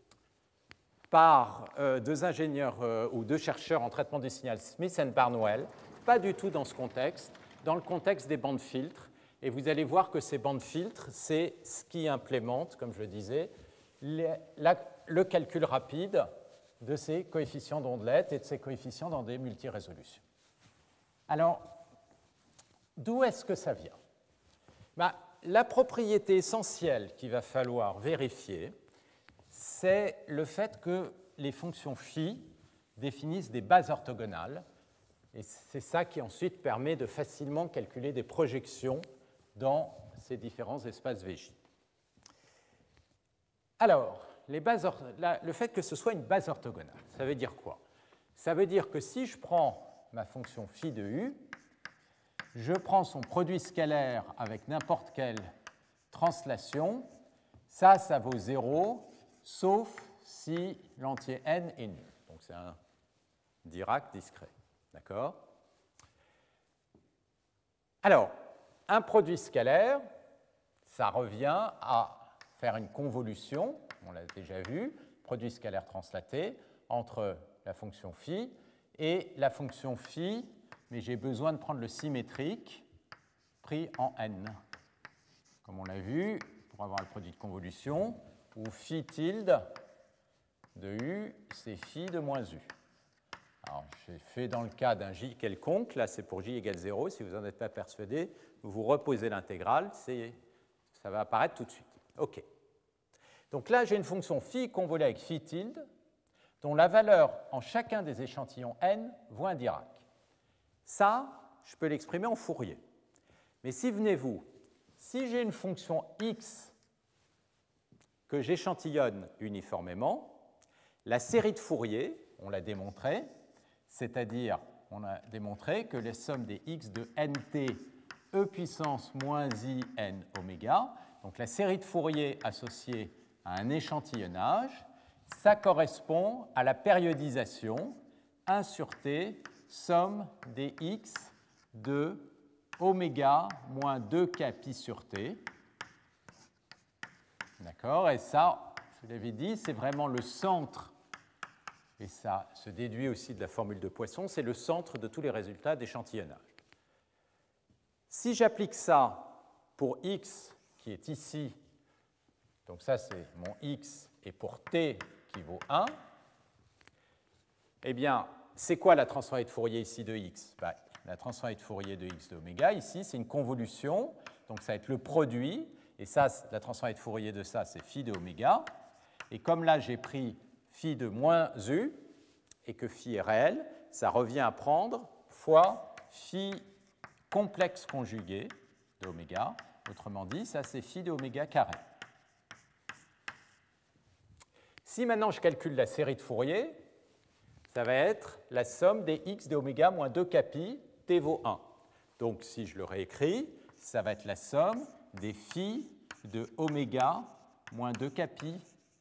par deux ingénieurs ou deux chercheurs en traitement du signal, Smith et Barnwell, pas du tout dans ce contexte, dans le contexte des bandes filtres. Et vous allez voir que ces bandes filtres, c'est ce qui implémente, comme je le disais, le calcul rapide de ces coefficients d'ondelettes et de ces coefficients dans des multirésolutions. Alors, d'où est-ce que ça vient? La propriété essentielle qu'il va falloir vérifier, c'est le fait que les fonctions phi définissent des bases orthogonales, et c'est ça qui ensuite permet de facilement calculer des projections dans ces différents espaces VJ. Alors, le fait que ce soit une base orthogonale, ça veut dire quoi? Ça veut dire que si je prends ma fonction phi de u, je prends son produit scalaire avec n'importe quelle translation, ça vaut 0, sauf si l'entier n est nul. Donc c'est un Dirac discret. D'accord? Alors, un produit scalaire, ça revient à faire une convolution, on l'a déjà vu, produit scalaire translaté, entre la fonction phi et la fonction phi, mais j'ai besoin de prendre le symétrique pris en n. Comme on l'a vu, pour avoir le produit de convolution, où phi tilde de u, c'est phi de moins u. Alors, j'ai fait dans le cas d'un j quelconque, là c'est pour j égale 0, si vous n'en êtes pas persuadé, vous reposez l'intégrale, ça va apparaître tout de suite. OK. Donc là, j'ai une fonction phi convolue avec phi tilde, dont la valeur en chacun des échantillons n vaut un Dirac. Ça, je peux l'exprimer en Fourier. Mais si j'ai une fonction x que j'échantillonne uniformément, la série de Fourier, on l'a démontré, c'est-à-dire on a démontré que les sommes des x de nt e puissance moins i n oméga. Donc la série de Fourier associée à un échantillonnage, ça correspond à la périodisation 1 sur t, somme des x de oméga moins 2k pi sur t. D'accord? Et ça, je vous l'avais dit, c'est vraiment le centre, et ça se déduit aussi de la formule de Poisson, c'est le centre de tous les résultats d'échantillonnage. Si j'applique ça pour x qui est ici, donc ça c'est mon x, et pour t qui vaut 1, eh bien, c'est quoi la transformée de Fourier ici de x? La transformée de Fourier de x de oméga, ici, c'est une convolution, donc ça va être le produit, et ça, la transformée de Fourier de ça, c'est phi de oméga. Et comme là, j'ai pris phi de moins u, et que phi est réel, ça revient à prendre fois phi complexe conjugué de oméga. Autrement dit, ça, c'est phi de oméga carré. Si maintenant je calcule la série de Fourier, ça va être la somme des x de oméga moins 2k pi, t vaut 1. Donc si je le réécris, ça va être la somme des phi de oméga moins 2k pi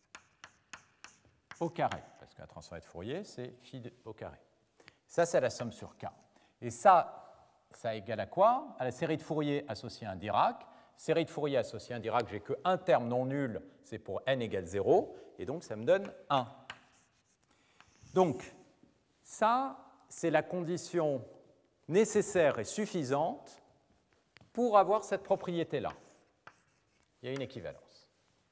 au carré, parce que la transformée de Fourier, c'est phi au carré. Ça, c'est la somme sur k. Et ça égale à quoi? À la série de Fourier associée à un Dirac. Série de Fourier associée à un Dirac, j'ai qu'un terme non nul, c'est pour n égale 0, et donc ça me donne 1. Donc, ça, c'est la condition nécessaire et suffisante pour avoir cette propriété-là. Il y a une équivalence.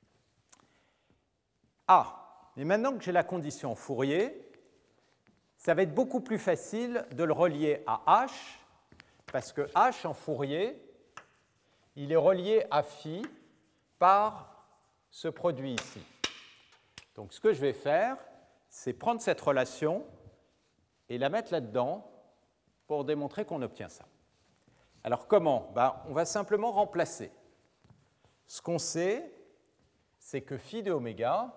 Et maintenant que j'ai la condition Fourier, ça va être beaucoup plus facile de le relier à H, parce que H en Fourier, il est relié à phi par ce produit ici. Donc ce que je vais faire, c'est prendre cette relation et la mettre là-dedans pour démontrer qu'on obtient ça. Alors comment? On va simplement remplacer. Ce qu'on sait, c'est que phi de oméga,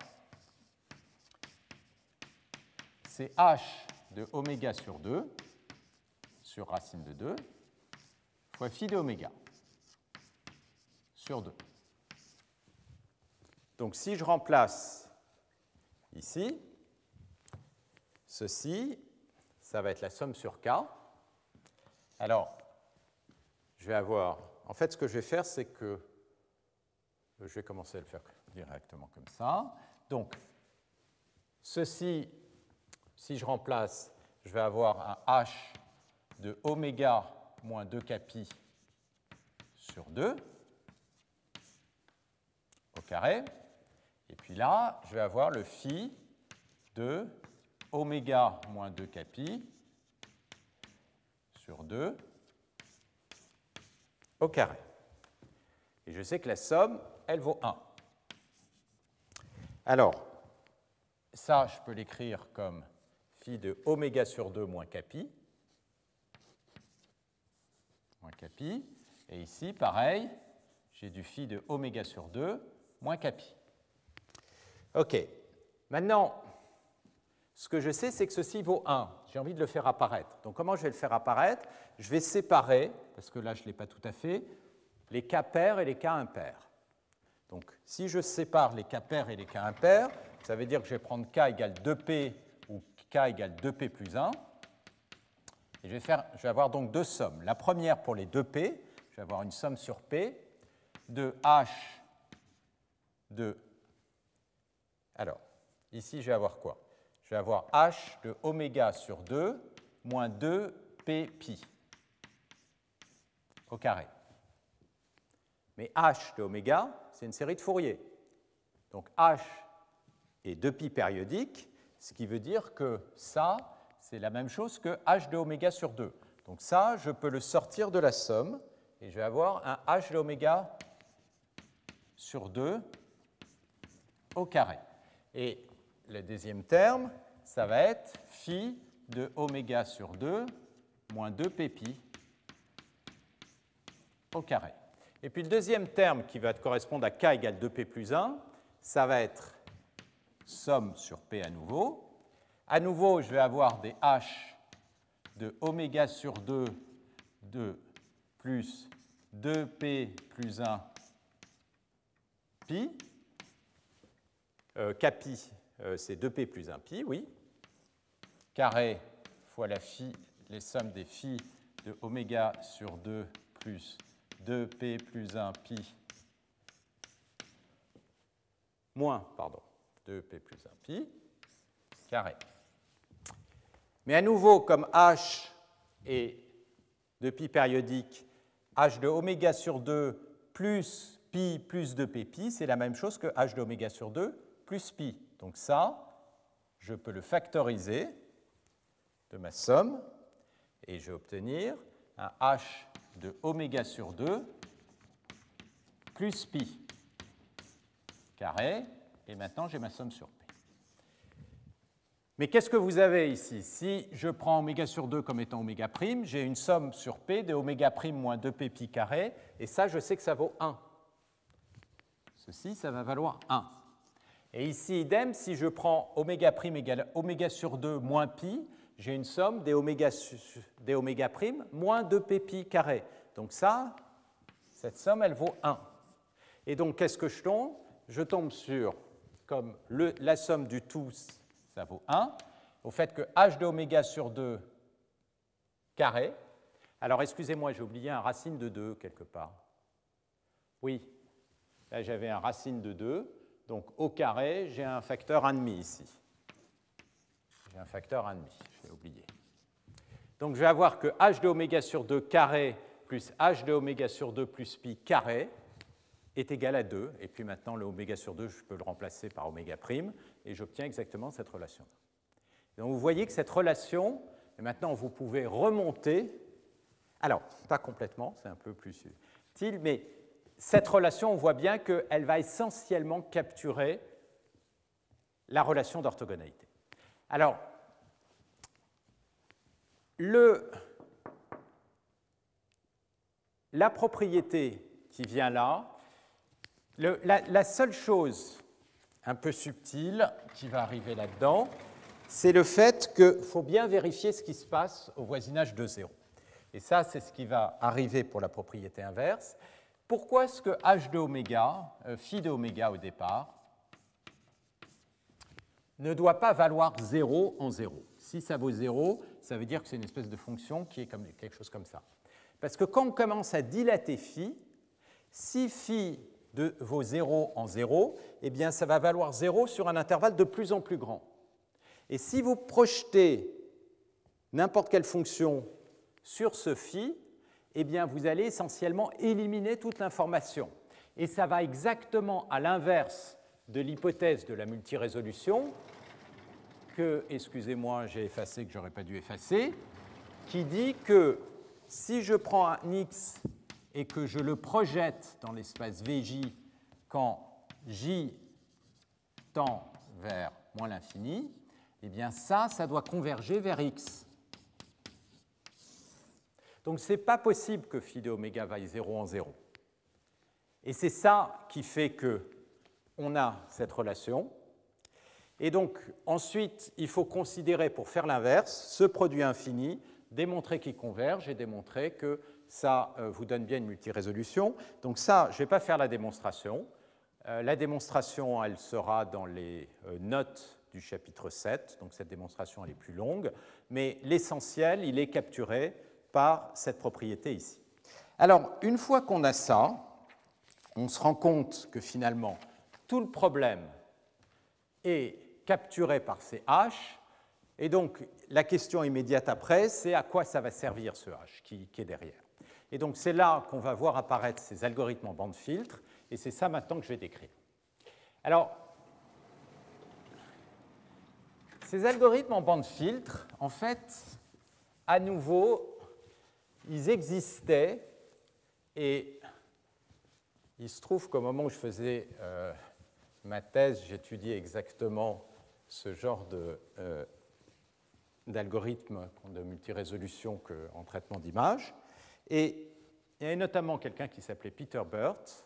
c'est h de oméga sur 2, sur racine de 2, fois phi de oméga sur 2. Donc si je remplace ici, ceci, ça va être la somme sur k. Alors, je vais avoir... En fait, ce que je vais faire, c'est que... Je vais commencer à le faire directement comme ça. Donc, ceci, si je remplace, je vais avoir un h de oméga moins 2k pi sur 2 au carré. Et puis là, je vais avoir le phi de oméga moins 2k pi sur 2 au carré. Et je sais que la somme, elle vaut 1. Alors, ça, je peux l'écrire comme phi de oméga sur 2 moins k pi. Moins k pi. Et ici, pareil, j'ai du phi de oméga sur 2 moins k pi. OK. Maintenant, ce que je sais, c'est que ceci vaut 1. J'ai envie de le faire apparaître. Donc, comment je vais le faire apparaître? Je vais séparer, parce que là, je ne l'ai pas tout à fait, les cas pairs et les cas impairs. Donc, si je sépare les cas pairs et les cas impairs, ça veut dire que je vais prendre k égale 2p ou k égale 2p plus 1. Et je vais avoir donc deux sommes. La première pour les 2p, je vais avoir une somme sur p de h de... Alors, ici, je vais avoir quoi? Je vais avoir h de oméga sur 2 moins 2p pi au carré. Mais h de oméga, c'est une série de Fourier. Donc h est 2pi périodique, ce qui veut dire que ça, c'est la même chose que h de oméga sur 2. Donc ça, je peux le sortir de la somme, et je vais avoir un h de oméga sur 2 au carré. Et le deuxième terme, ça va être phi de oméga sur 2 moins 2p pi au carré. Et puis le deuxième terme qui va correspondre à k égale 2p plus 1, ça va être somme sur p à nouveau. À nouveau, je vais avoir des h de oméga sur 2 de plus 2p plus 1 pi. Kpi, c'est 2p plus 1 pi, oui. Carré fois les sommes des phi de oméga sur 2 plus 2p plus 1 pi moins, 2p plus 1 pi carré. Mais à nouveau, comme h est de pi périodique, h de oméga sur 2 plus pi plus 2p pi, c'est la même chose que h de oméga sur 2 plus pi. Donc ça, je peux le factoriser de ma somme et je vais obtenir un h de oméga sur 2 plus pi carré, et maintenant j'ai ma somme sur p. Mais qu'est-ce que vous avez ici? Si je prends oméga sur 2 comme étant oméga prime, j'ai une somme sur p de oméga prime moins 2p pi carré, et ça, je sais que ça vaut 1. Ceci, ça va valoir 1. Et ici, idem, si je prends oméga prime égale oméga sur 2 moins pi, j'ai une somme des oméga prime moins 2p pi carré. Donc ça, cette somme, elle vaut 1. Et donc, qu'est-ce que je tombe? Je tombe sur, comme la somme du tout, ça vaut 1, au fait que h de oméga sur 2 carré. Alors, excusez-moi, j'ai oublié un racine de 2 quelque part. Oui, là, j'avais un racine de 2. Donc, au carré, j'ai un facteur 1,5 ici. J'ai un facteur 1,5, je l'ai oublié. Donc, je vais avoir que h de oméga sur 2 carré plus h de oméga sur 2 plus pi carré est égal à 2. Et puis maintenant, le oméga sur 2, je peux le remplacer par oméga prime, et j'obtiens exactement cette relation. Donc, vous voyez que cette relation, et maintenant, vous pouvez remonter. Alors, pas complètement, c'est un peu plus subtil, mais cette relation, on voit bien qu'elle va essentiellement capturer la relation d'orthogonalité. Alors, la propriété qui vient là, la seule chose un peu subtile qui va arriver là-dedans, c'est le fait qu'il faut bien vérifier ce qui se passe au voisinage de 0. Et ça, c'est ce qui va arriver pour la propriété inverse. Pourquoi est-ce que h de oméga, phi de oméga au départ, ne doit pas valoir 0 en 0? Si ça vaut 0, ça veut dire que c'est une espèce de fonction qui est comme quelque chose comme ça. Parce que quand on commence à dilater phi, si phi vaut 0 en 0, eh bien ça va valoir 0 sur un intervalle de plus en plus grand. Et si vous projetez n'importe quelle fonction sur ce phi, eh bien, vous allez essentiellement éliminer toute l'information. Et ça va exactement à l'inverse de l'hypothèse de la multirésolution que, excusez-moi, j'ai effacé, que je n'aurais pas dû effacer, qui dit que si je prends un x et que je le projette dans l'espace Vj quand j tend vers moins l'infini, eh bien ça doit converger vers x. Donc, ce n'est pas possible que phi de oméga vaille 0 en 0. Et c'est ça qui fait qu'on a cette relation. Et donc, ensuite, il faut considérer, pour faire l'inverse, ce produit infini, démontrer qu'il converge et démontrer que ça vous donne bien une multirésolution. Donc ça, je ne vais pas faire la démonstration. La démonstration, elle sera dans les notes du chapitre 7. Donc cette démonstration, elle est plus longue. Mais l'essentiel, il est capturé par cette propriété ici. Alors, une fois qu'on a ça, on se rend compte que finalement, tout le problème est capturé par ces h, et donc la question immédiate après, c'est à quoi ça va servir ce h qui est derrière. Et donc c'est là qu'on va voir apparaître ces algorithmes en bande-filtre, et c'est ça maintenant que je vais décrire. Alors, ces algorithmes en bande-filtre, en fait, à nouveau, ils existaient, et il se trouve qu'au moment où je faisais ma thèse, j'étudiais exactement ce genre d'algorithme de multirésolution en traitement d'image. Et il y avait notamment quelqu'un qui s'appelait Peter Burt,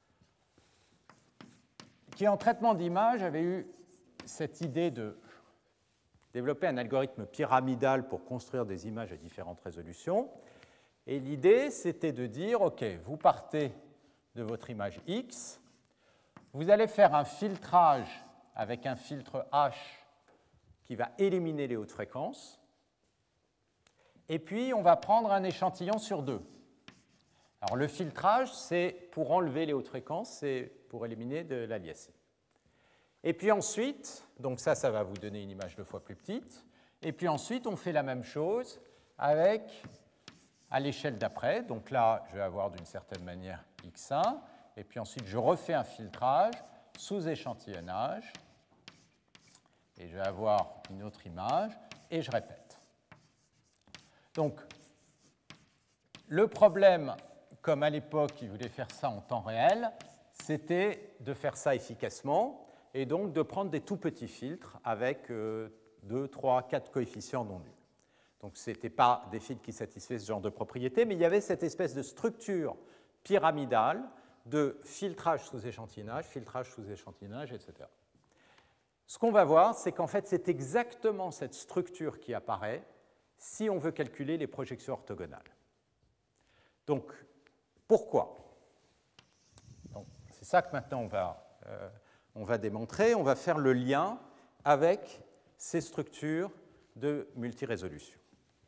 qui en traitement d'image avait eu cette idée de développer un algorithme pyramidal pour construire des images à différentes résolutions. Et l'idée, c'était de dire, OK, vous partez de votre image X, vous allez faire un filtrage avec un filtre H qui va éliminer les hautes fréquences, et puis on va prendre un échantillon sur 2. Alors le filtrage, c'est pour enlever les hautes fréquences, c'est pour éliminer de l'aliasing. Et puis ensuite, donc ça va vous donner une image 2 fois plus petite, et puis ensuite on fait la même chose avec, à l'échelle d'après, donc là je vais avoir d'une certaine manière X1, et puis ensuite je refais un filtrage sous échantillonnage, et je vais avoir une autre image, et je répète. Donc, le problème, comme à l'époque, ils voulaient faire ça en temps réel, c'était de faire ça efficacement, et donc de prendre des tout petits filtres avec 2, 3, 4 coefficients non nuls. Donc, ce n'étaient pas des filtres qui satisfaisaient ce genre de propriétés, mais il y avait cette espèce de structure pyramidale de filtrage sous échantillonnage, etc. Ce qu'on va voir, c'est qu'en fait, c'est exactement cette structure qui apparaît si on veut calculer les projections orthogonales. Donc, pourquoi? C'est ça que maintenant on va démontrer. On va faire le lien avec ces structures de multirésolution.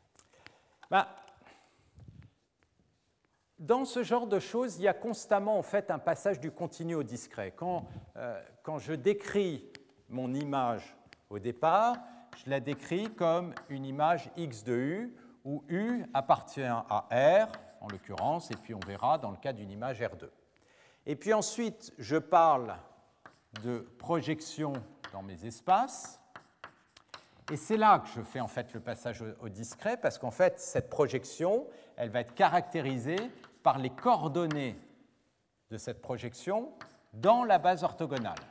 Dans ce genre de choses, il y a constamment en fait un passage du continu au discret. Quand je décris mon image au départ, je la décris comme une image X de U, où U appartient à R, en l'occurrence, et puis on verra dans le cas d'une image R2. Et puis ensuite, je parle de projection dans mes espaces, et c'est là que je fais en fait le passage au discret, parce qu'en fait, cette projection, elle va être caractérisée par les coordonnées de cette projection dans la base orthogonale.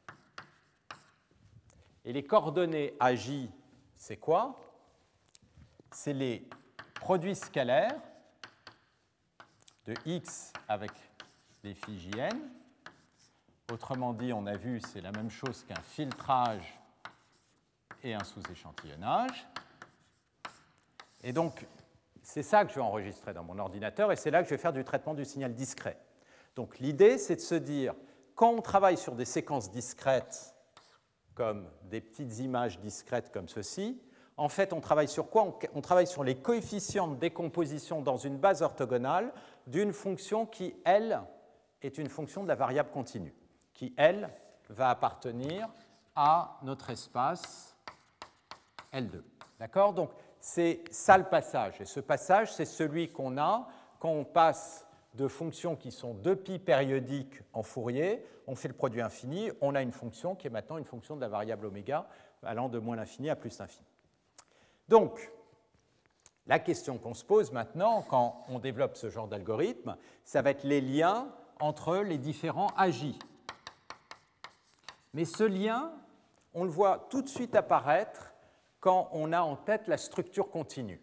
Et les coordonnées AJ, c'est quoi? C'est les produits scalaires de X avec les phi JN. Autrement dit, on a vu, c'est la même chose qu'un filtrage et un sous-échantillonnage. Et donc, c'est ça que je vais enregistrer dans mon ordinateur, et c'est là que je vais faire du traitement du signal discret. Donc l'idée, c'est de se dire, quand on travaille sur des séquences discrètes, comme des petites images discrètes comme ceci, en fait, on travaille sur quoi? On travaille sur les coefficients de décomposition dans une base orthogonale d'une fonction qui, elle, est une fonction de la variable continue, qui, elle, va appartenir à notre espace L2. D'accord? Donc, c'est ça le passage. Et ce passage, c'est celui qu'on a quand on passe de fonctions qui sont 2π périodiques en Fourier, on fait le produit infini, on a une fonction qui est maintenant une fonction de la variable oméga allant de moins l'infini à plus l'infini. Donc, la question qu'on se pose maintenant, quand on développe ce genre d'algorithme, ça va être les liens entre les différents AJ. Mais ce lien, on le voit tout de suite apparaître quand on a en tête la structure continue.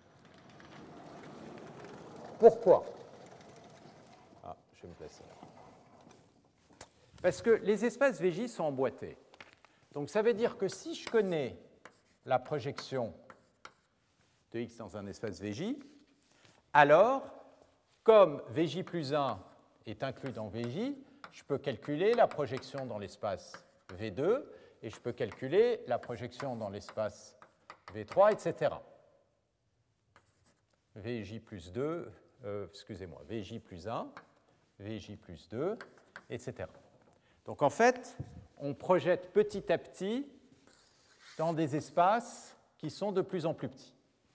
Pourquoi? Je vais me placer là. Parce que les espaces VJ sont emboîtés. Donc ça veut dire que si je connais la projection de X dans un espace VJ, alors, comme VJ plus 1 est inclus dans VJ, je peux calculer la projection dans l'espace V2 et je peux calculer la projection dans l'espace V3, etc. VJ plus 2, excusez-moi, VJ plus 1, VJ plus 2, etc. Donc en fait, on projette petit à petit dans des espaces qui sont de plus en plus petits.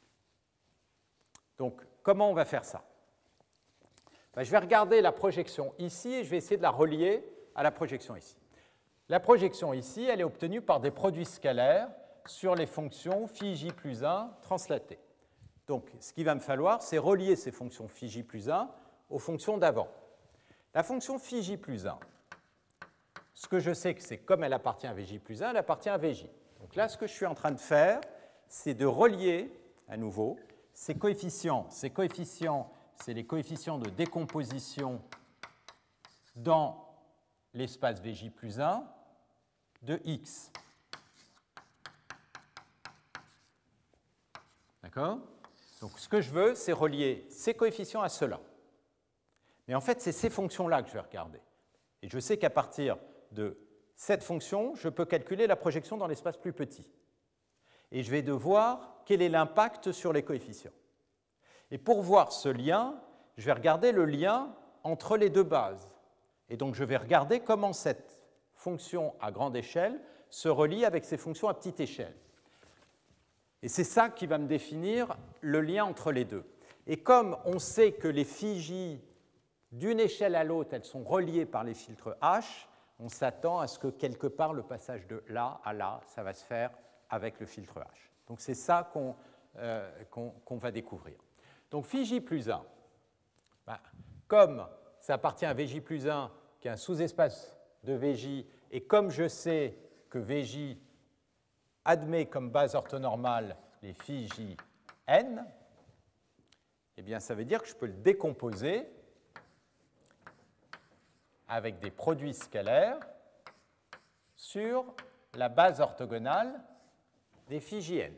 Donc comment on va faire ça? Je vais regarder la projection ici et je vais essayer de la relier à la projection ici. La projection ici, elle est obtenue par des produits scalaires sur les fonctions phi j plus 1 translatées. Donc ce qu'il va me falloir, c'est relier ces fonctions phi j plus 1 aux fonctions d'avant. La fonction phi j plus 1, ce que je sais que c'est comme elle appartient à Vj plus 1, elle appartient à Vj. Donc là, ce que je suis en train de faire, c'est de relier, à nouveau, ces coefficients. Ces coefficients, c'est les coefficients de décomposition dans l'espace Vj plus 1 de X. D'accord? Donc ce que je veux, c'est relier ces coefficients à ceux-là. Mais en fait, c'est ces fonctions-là que je vais regarder. Et je sais qu'à partir de cette fonction, je peux calculer la projection dans l'espace plus petit. Et je vais devoir quel est l'impact sur les coefficients. Et pour voir ce lien, je vais regarder le lien entre les deux bases. Et donc je vais regarder comment cette fonction à grande échelle se relie avec ces fonctions à petite échelle. Et c'est ça qui va me définir le lien entre les deux. Et comme on sait que les phi j d'une échelle à l'autre, elles sont reliées par les filtres H, on s'attend à ce que quelque part le passage de là à là, ça va se faire avec le filtre H. Donc c'est ça qu'on va découvrir. Donc phi j plus 1, comme ça appartient à Vj plus 1, qui est un sous-espace de Vj, et comme je sais que Vj admet comme base orthonormale les phi j n, eh bien ça veut dire que je peux le décomposer avec des produits scalaires sur la base orthogonale des phi jn.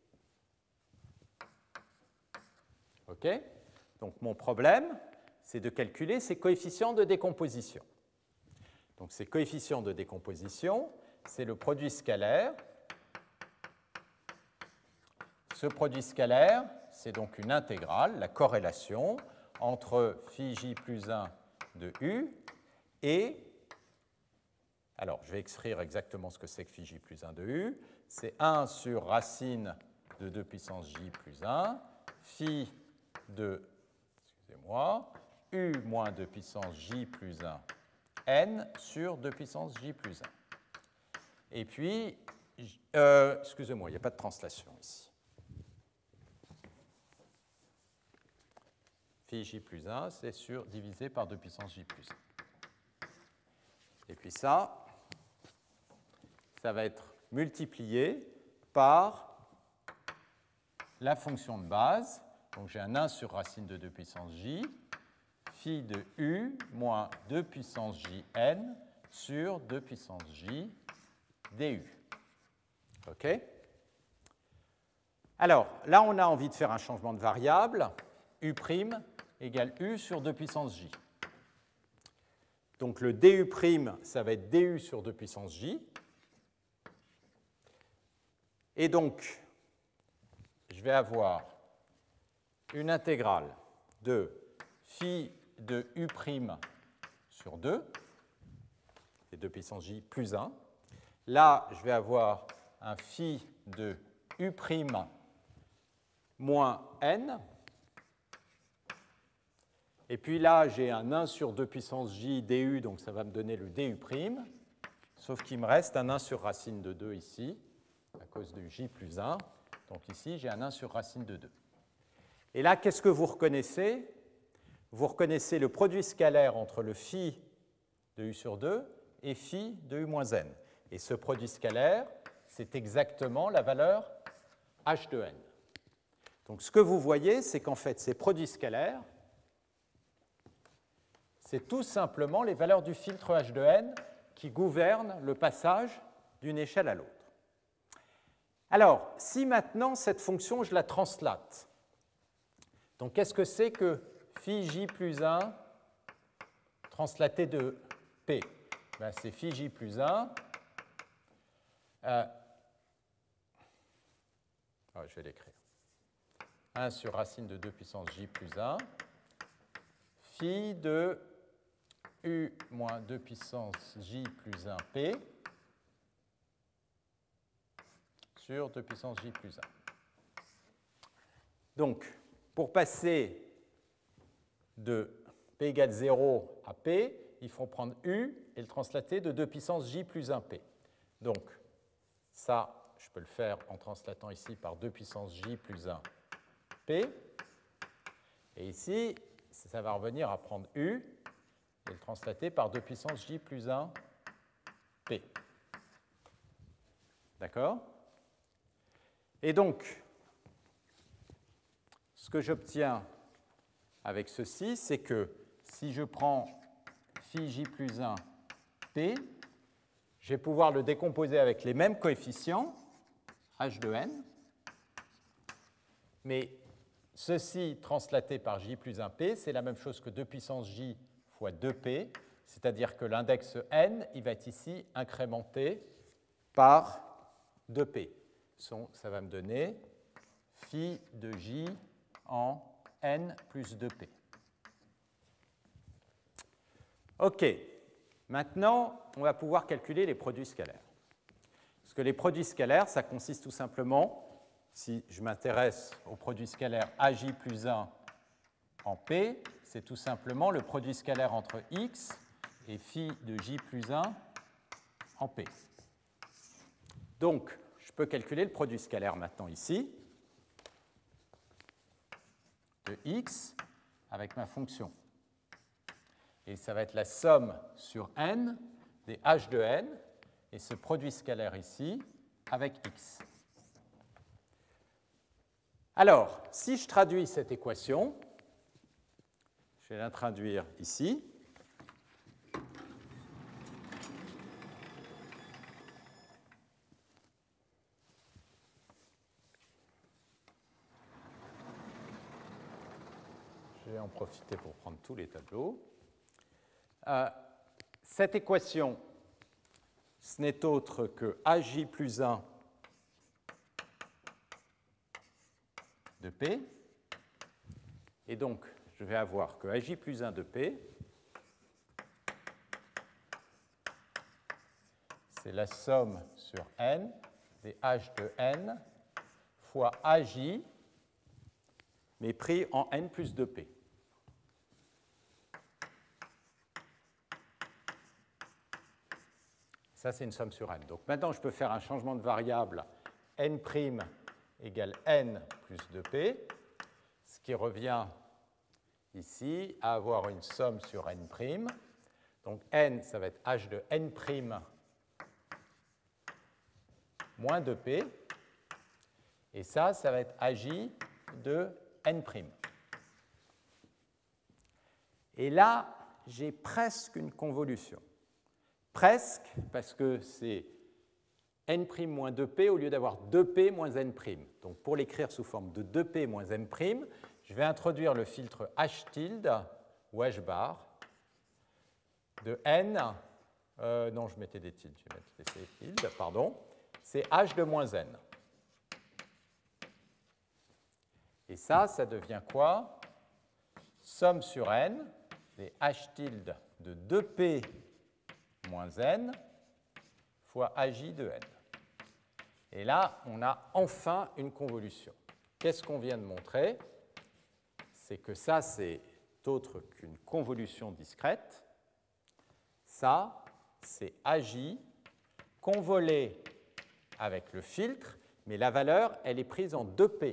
OK? Donc mon problème, c'est de calculer ces coefficients de décomposition. Donc ces coefficients de décomposition, c'est le produit scalaire. Ce produit scalaire, c'est donc une intégrale, la corrélation entre phi j plus 1 de u et, alors je vais écrire exactement ce que c'est que phi j plus 1 de u, c'est 1 sur racine de 2 puissance j plus 1, phi de, excusez-moi, u moins 2 puissance j plus 1 n sur 2 puissance j plus 1. Et puis, excusez-moi, il n'y a pas de translation ici. Phi j plus 1, c'est divisé par 2 puissance j plus 1. Et puis ça va être multiplié par la fonction de base. Donc j'ai un 1 sur racine de 2 puissance j, phi de u moins 2 puissance jn sur 2 puissance j du. OK? Alors, là, on a envie de faire un changement de variable. U' égale u sur 2 puissance j. Donc le du', ça va être du sur 2 puissance j. Et donc, je vais avoir une intégrale de phi de u' sur 2, et 2 puissance j plus 1. Là, je vais avoir un phi de u' moins n. Et puis là, j'ai un 1 sur 2 puissance j du, donc ça va me donner le du', sauf qu'il me reste un 1 sur racine de 2 ici, à cause de j plus 1. Donc ici, j'ai un 1 sur racine de 2. Et là, qu'est-ce que vous reconnaissez? Vous reconnaissez le produit scalaire entre le phi de u sur 2 et phi de u moins n. Et ce produit scalaire, c'est exactement la valeur h de n. Donc ce que vous voyez, c'est qu'en fait, ces produits scalaires, c'est tout simplement les valeurs du filtre h de n qui gouvernent le passage d'une échelle à l'autre. Alors, si maintenant cette fonction, je la translate, donc qu'est-ce que c'est que phi j plus 1 translaté de p? Ben, c'est phi j plus 1. Je vais l'écrire. 1 sur racine de 2 puissance j plus 1, phi de u moins 2 puissance j plus 1 p sur 2 puissance j plus 1. Donc, pour passer de p égale 0 à p, il faut prendre u et le translater de 2 puissance j plus 1p. Donc, ça, je peux le faire en translatant ici par 2 puissance j plus 1p. Et ici, ça va revenir à prendre u et le translater par 2 puissance j plus 1p. D'accord? Et donc, ce que j'obtiens avec ceci, c'est que si je prends phi j plus 1p, je vais pouvoir le décomposer avec les mêmes coefficients, h de n, mais ceci translaté par j plus 1p, c'est la même chose que 2 puissance j fois 2p, c'est-à-dire que l'index n, il va être ici incrémenté par 2p. Ça va me donner phi de j en n plus 2p. OK. Maintenant, on va pouvoir calculer les produits scalaires. Parce que les produits scalaires, ça consiste tout simplement, si je m'intéresse au produit scalaire AJ plus 1 en P, c'est tout simplement le produit scalaire entre X et phi de J plus 1 en P. Donc, je peux calculer le produit scalaire maintenant ici, de X avec ma fonction. Et ça va être la somme sur n des h de n, et ce produit scalaire ici avec x. Alors, si je traduis cette équation, je vais l'introduire ici. Je vais en profiter pour prendre tous les tableaux. Cette équation, ce n'est autre que AJ plus 1 de P. Et donc, je vais avoir que AJ plus 1 de P, c'est la somme sur n des h de n fois AJ, mais pris en n plus 2P. Ça, c'est une somme sur n. Donc maintenant, je peux faire un changement de variable n' égale n plus 2p, ce qui revient ici à avoir une somme sur n'. Donc n, ça va être h de n' moins 2p, et ça va être aj de n'. Et là, j'ai presque une convolution. Presque, parce que c'est n' moins 2p au lieu d'avoir 2p moins n'. Donc pour l'écrire sous forme de 2p moins n', je vais introduire le filtre h tilde ou h bar de n. Non, je mettais des tildes, je vais mettre des tildes, pardon. C'est h de moins n. Et ça devient quoi? Somme sur n des h tilde de 2p moins n fois aj de n. Et là, on a enfin une convolution. Qu'est-ce qu'on vient de montrer? C'est que ça, c'est autre qu'une convolution discrète. Ça, c'est aj convolé avec le filtre, mais la valeur, elle est prise en 2p.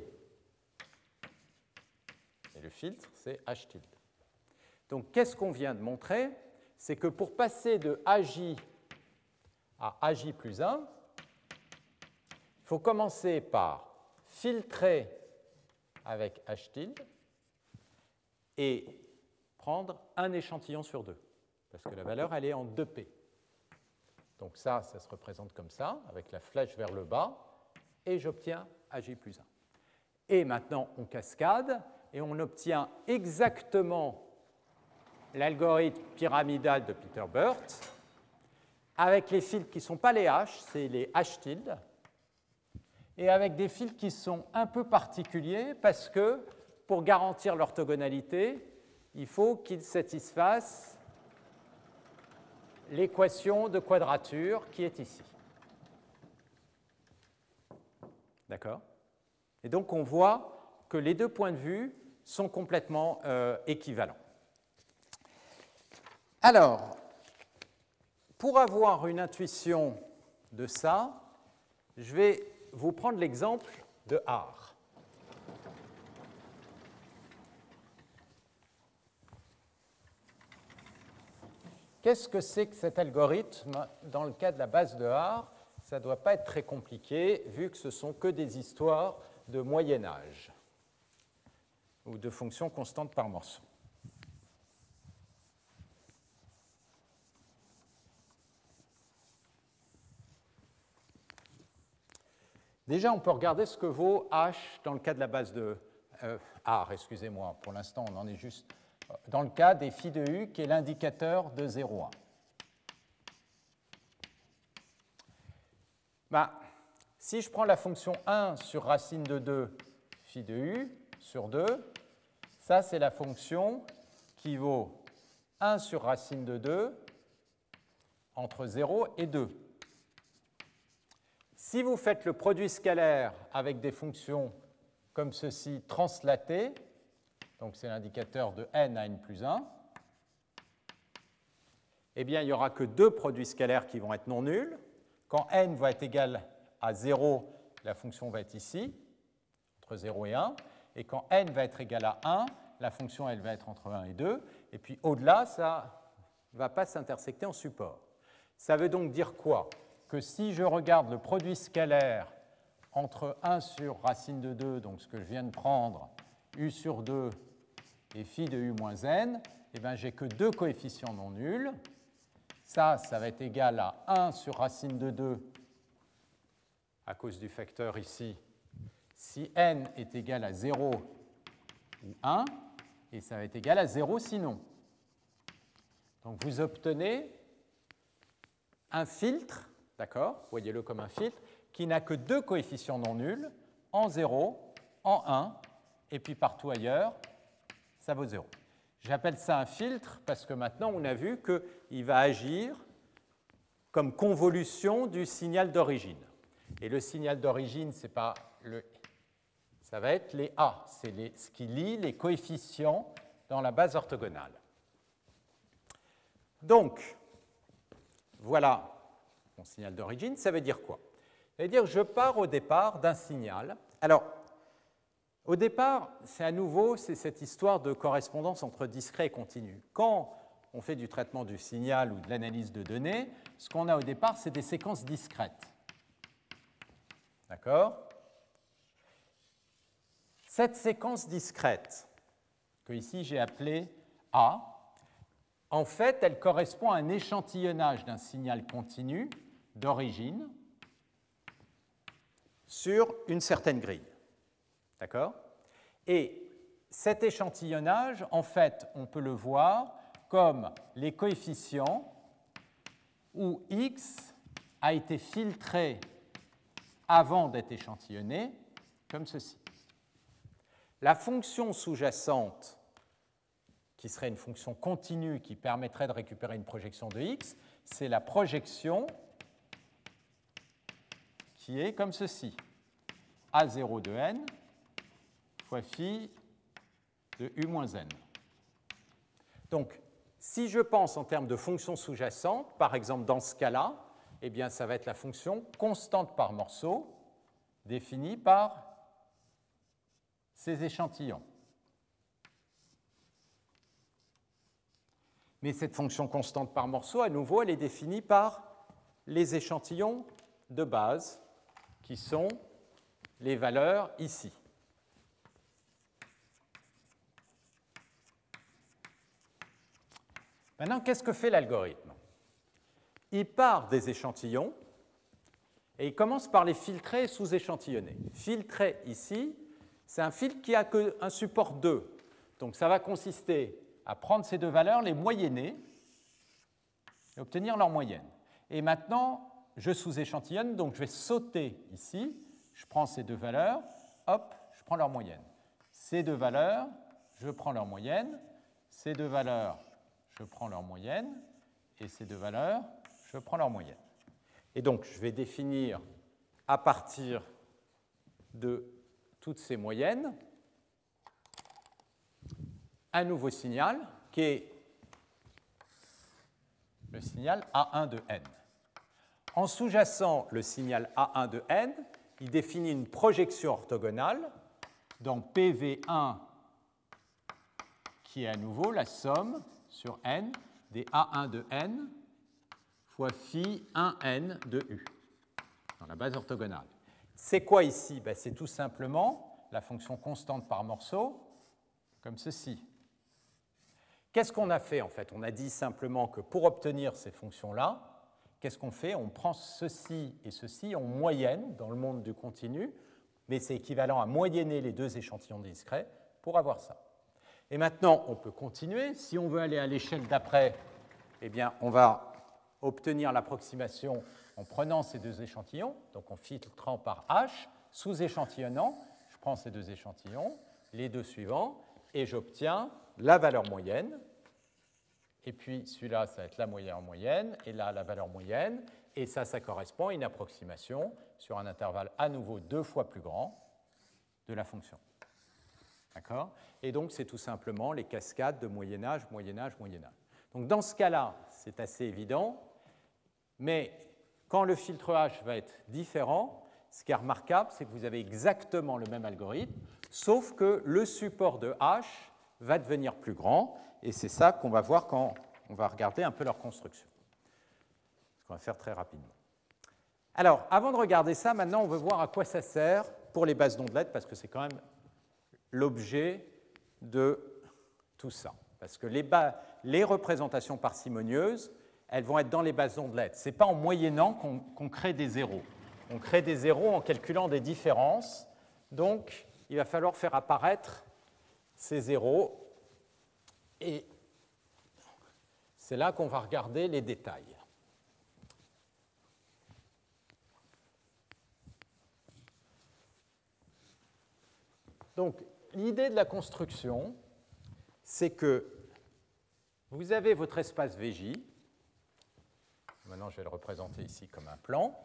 Et le filtre, c'est h tilde. Donc, qu'est-ce qu'on vient de montrer? C'est que pour passer de aj à aj plus 1, il faut commencer par filtrer avec h tilde et prendre un échantillon sur 2, parce que la valeur, elle est en 2p. Donc ça se représente comme ça, avec la flèche vers le bas, et j'obtiens aj plus 1. Et maintenant, on cascade, et on obtient exactement l'algorithme pyramidal de Peter Burt, avec les filtres qui ne sont pas les H, c'est les H tilde, et avec des filtres qui sont un peu particuliers, parce que pour garantir l'orthogonalité, il faut qu'ils satisfassent l'équation de quadrature qui est ici. D'accord? Et donc, on voit que les deux points de vue sont complètement équivalents. Alors, pour avoir une intuition de ça, je vais vous prendre l'exemple de R. Qu'est-ce que c'est que cet algorithme dans le cas de la base de R? Ça ne doit pas être très compliqué, vu que ce ne sont que des histoires de Moyen Âge ou de fonctions constantes par morceau. Déjà, on peut regarder ce que vaut H dans le cas de la base de excusez-moi, pour l'instant, on en est juste dans le cas des phi de u, qui est l'indicateur de 0,1. Si je prends la fonction 1 sur racine de 2 phi de u sur 2, ça, c'est la fonction qui vaut 1 sur racine de 2 entre 0 et 2. Si vous faites le produit scalaire avec des fonctions comme ceci translatées, donc c'est l'indicateur de n à n plus 1, eh bien, il n'y aura que deux produits scalaires qui vont être non nuls. Quand n va être égal à 0, la fonction va être ici, entre 0 et 1. Et quand n va être égal à 1, la fonction elle va être entre 1 et 2. Et puis au-delà, ça ne va pas s'intersecter en support. Ça veut donc dire quoi? Que si je regarde le produit scalaire entre 1 sur racine de 2, donc ce que je viens de prendre, u sur 2 et phi de u moins n, eh bien, j'ai que deux coefficients non nuls. Ça va être égal à 1 sur racine de 2 à cause du facteur ici, si n est égal à 0 ou 1, et ça va être égal à 0 sinon. Donc vous obtenez un filtre, d'accord, voyez-le comme un filtre, qui n'a que deux coefficients non nuls, en 0, en 1, et puis partout ailleurs, ça vaut 0. J'appelle ça un filtre parce que maintenant on a vu qu'il va agir comme convolution du signal d'origine. Et le signal d'origine, c'est pas ça va être les A, c'est ce qui lie les coefficients dans la base orthogonale. Donc, voilà mon signal d'origine. Ça veut dire quoi? Ça veut dire que je pars au départ d'un signal. Alors, au départ, c'est à nouveau cette histoire de correspondance entre discret et continu. Quand on fait du traitement du signal ou de l'analyse de données, ce qu'on a au départ, c'est des séquences discrètes. D'accord? Cette séquence discrète, que ici j'ai appelée A, en fait, elle correspond à un échantillonnage d'un signal continu d'origine sur une certaine grille. D'accord? Et cet échantillonnage, en fait, on peut le voir comme les coefficients où x a été filtré avant d'être échantillonné, comme ceci. La fonction sous-jacente, qui serait une fonction continue qui permettrait de récupérer une projection de x, c'est la projection qui est comme ceci. A0 de n fois phi de u moins n. Donc, si je pense en termes de fonction sous-jacente, par exemple dans ce cas-là, eh bien, ça va être la fonction constante par morceau définie par ces échantillons. Mais cette fonction constante par morceau, à nouveau, elle est définie par les échantillons de base, qui sont les valeurs ici. Maintenant, qu'est-ce que fait l'algorithme? Il part des échantillons et il commence par les filtrer et sous-échantillonner. Filtrer ici, c'est un filtre qui n'a qu'un support 2. Donc ça va consister à prendre ces deux valeurs, les moyenner et obtenir leur moyenne. Et maintenant, je sous-échantillonne, donc je vais sauter ici, je prends ces deux valeurs, hop, je prends leur moyenne. Ces deux valeurs, je prends leur moyenne, ces deux valeurs, je prends leur moyenne, et ces deux valeurs, je prends leur moyenne. Et donc, je vais définir à partir de toutes ces moyennes un nouveau signal qui est le signal A1 de n. En sous-jacent le signal A1 de n, il définit une projection orthogonale dans PV1 qui est à nouveau la somme sur n des A1 de n fois phi 1n de u dans la base orthogonale. C'est quoi ici? Ben, c'est tout simplement la fonction constante par morceau, comme ceci. Qu'est-ce qu'on a fait en fait? On a dit simplement que pour obtenir ces fonctions-là, qu'est-ce qu'on fait? On prend ceci et ceci en moyenne dans le monde du continu mais c'est équivalent à moyenner les deux échantillons discrets pour avoir ça. Et maintenant, on peut continuer. Si on veut aller à l'échelle d'après, eh bien, on va obtenir l'approximation en prenant ces deux échantillons, donc en filtrant par H, sous-échantillonnant, je prends ces deux échantillons, les deux suivants, et j'obtiens la valeur moyenne. Et puis celui-là, ça va être la moyenne, et là, la valeur moyenne. Et ça correspond à une approximation sur un intervalle à nouveau 2 fois plus grand de la fonction. D'accord? Et donc, c'est tout simplement les cascades de moyen-âge, moyen-âge, moyen-âge. Donc, dans ce cas-là, c'est assez évident, mais quand le filtre H va être différent, ce qui est remarquable, c'est que vous avez exactement le même algorithme, sauf que le support de H va devenir plus grand, et c'est ça qu'on va voir quand on va regarder un peu leur construction. Ce qu'on va faire très rapidement. Alors, avant de regarder ça, maintenant, on veut voir à quoi ça sert pour les bases d'ondelettes, parce que c'est quand même l'objet de tout ça. Parce que les représentations parcimonieuses, elles vont être dans les bases d'ondelettes. Ce n'est pas en moyennant qu'on crée des zéros. On crée des zéros en calculant des différences. Donc, il va falloir faire apparaître ces zéros. Et c'est là qu'on va regarder les détails. Donc, l'idée de la construction, c'est que vous avez votre espace VJ. Maintenant, je vais le représenter ici comme un plan.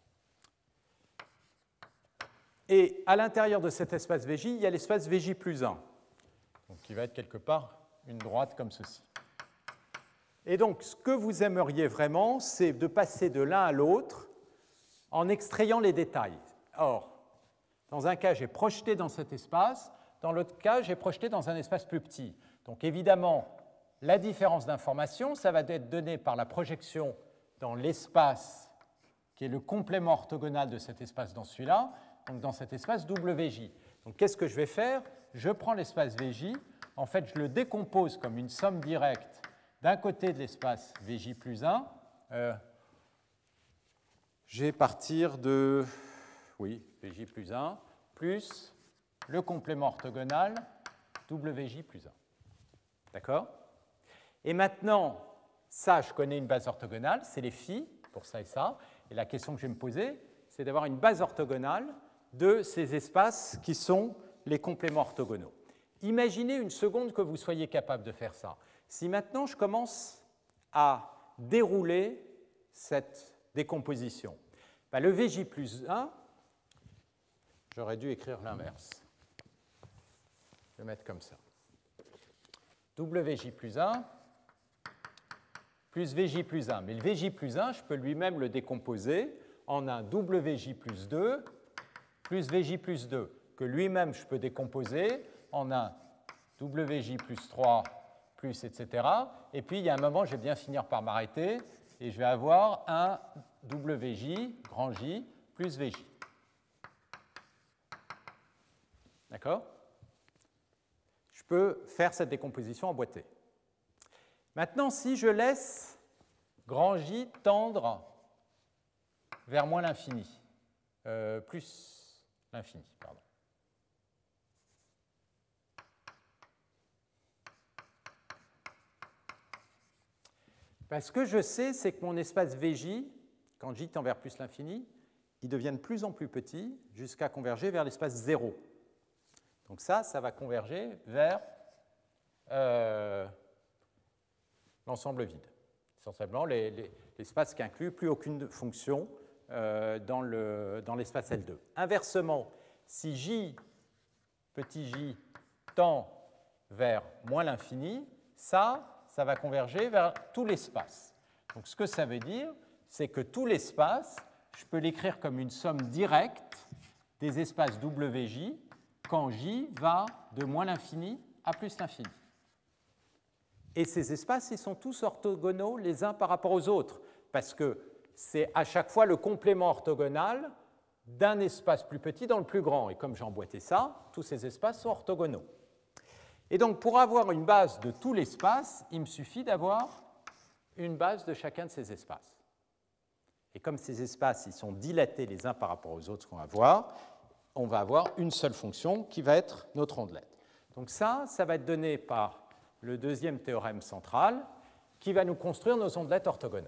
Et à l'intérieur de cet espace VJ, il y a l'espace VJ plus 1, donc qui va être quelque part une droite comme ceci. Et donc, ce que vous aimeriez vraiment, c'est de passer de l'un à l'autre en extrayant les détails. Or, dans un cas, j'ai projeté dans cet espace, dans l'autre cas, j'ai projeté dans un espace plus petit. Donc, évidemment, la différence d'information, ça va être donné par la projection dans l'espace qui est le complément orthogonal de cet espace dans celui-là, donc dans cet espace WJ. Donc, qu'est-ce que je vais faire? Je prends l'espace VJ, en fait, je le décompose comme une somme directe d'un côté de l'espace VJ plus 1. Je vais partir de, VJ plus 1, plus le complément orthogonal WJ plus 1. D'accord? Et maintenant, ça, je connais une base orthogonale, c'est les phi, pour ça et ça. Et la question que je vais me poser, c'est d'avoir une base orthogonale de ces espaces qui sont les compléments orthogonaux. Imaginez une seconde que vous soyez capable de faire ça. Si maintenant je commence à dérouler cette décomposition, le VJ plus 1, j'aurais dû écrire l'inverse. Je vais mettre comme ça. WJ plus 1 plus VJ plus 1. Mais le VJ plus 1, je peux lui-même le décomposer en un WJ plus 2 plus VJ plus 2, que lui-même je peux décomposer en un WJ plus 3 plus, etc. Et puis, il y a un moment, je vais bien finir par m'arrêter et je vais avoir un WJ, grand J, plus VJ. D'accord? Je peux faire cette décomposition emboîtée. Maintenant, si je laisse grand J tendre vers moins l'infini, plus l'infini, pardon. Ce que je sais, c'est que mon espace VJ, quand J tend vers plus l'infini, il devient de plus en plus petit jusqu'à converger vers l'espace 0. Donc ça va converger vers l'ensemble vide. Essentiellement, l'espace qui inclut plus aucune fonction dans l'espace L2. Inversement, si J, petit j, tend vers moins l'infini, ça va converger vers tout l'espace. Donc ce que ça veut dire, c'est que tout l'espace, je peux l'écrire comme une somme directe des espaces WJ quand J va de moins l'infini à plus l'infini. Et ces espaces, ils sont tous orthogonaux les uns par rapport aux autres, parce que c'est à chaque fois le complément orthogonal d'un espace plus petit dans le plus grand. Et comme j'ai emboîté ça, tous ces espaces sont orthogonaux. Et donc, pour avoir une base de tout l'espace, il me suffit d'avoir une base de chacun de ces espaces. Et comme ces espaces ils sont dilatés les uns par rapport aux autres qu'on va voir, on va avoir une seule fonction qui va être notre ondelette. Donc ça va être donné par le deuxième théorème central qui va nous construire nos ondelettes orthogonales.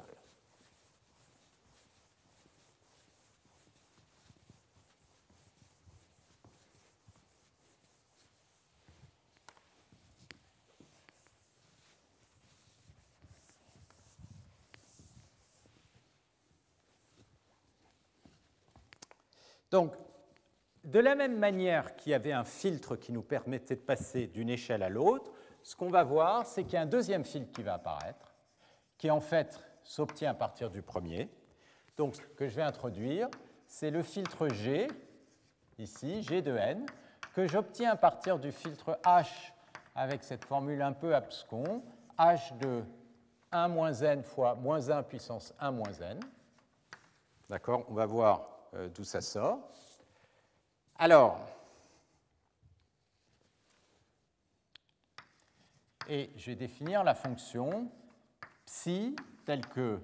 Donc, de la même manière qu'il y avait un filtre qui nous permettait de passer d'une échelle à l'autre, ce qu'on va voir, c'est qu'il y a un deuxième filtre qui va apparaître, qui en fait s'obtient à partir du premier. Donc, ce que je vais introduire, c'est le filtre G, ici, G de n, que j'obtiens à partir du filtre H avec cette formule un peu abscon, H de 1 moins n fois moins 1 puissance 1 moins n. D'accord? On va voir d'où ça sort. Alors, et je vais définir la fonction psi telle que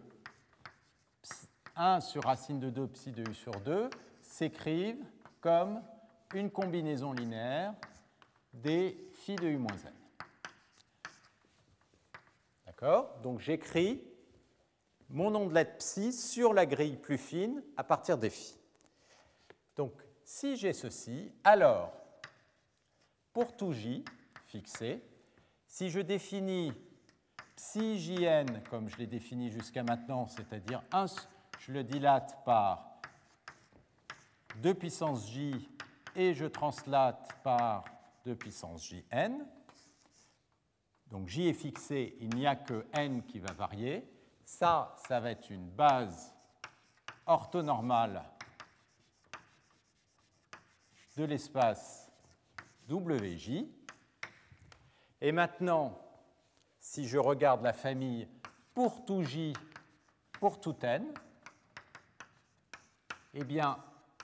1 sur racine de 2 psi de u sur 2 s'écrivent comme une combinaison linéaire des phi de u moins n. D'accord? Donc j'écris mon ondelette psi sur la grille plus fine à partir des phi. Donc, si j'ai ceci, alors, pour tout j fixé, si je définis psi jn comme je l'ai défini jusqu'à maintenant, c'est-à-dire je le dilate par 2 puissance j et je translate par 2 puissance jn, donc j est fixé, il n'y a que n qui va varier, ça va être une base orthonormale de l'espace WJ. Et maintenant, si je regarde la famille pour tout J, pour tout N, eh bien,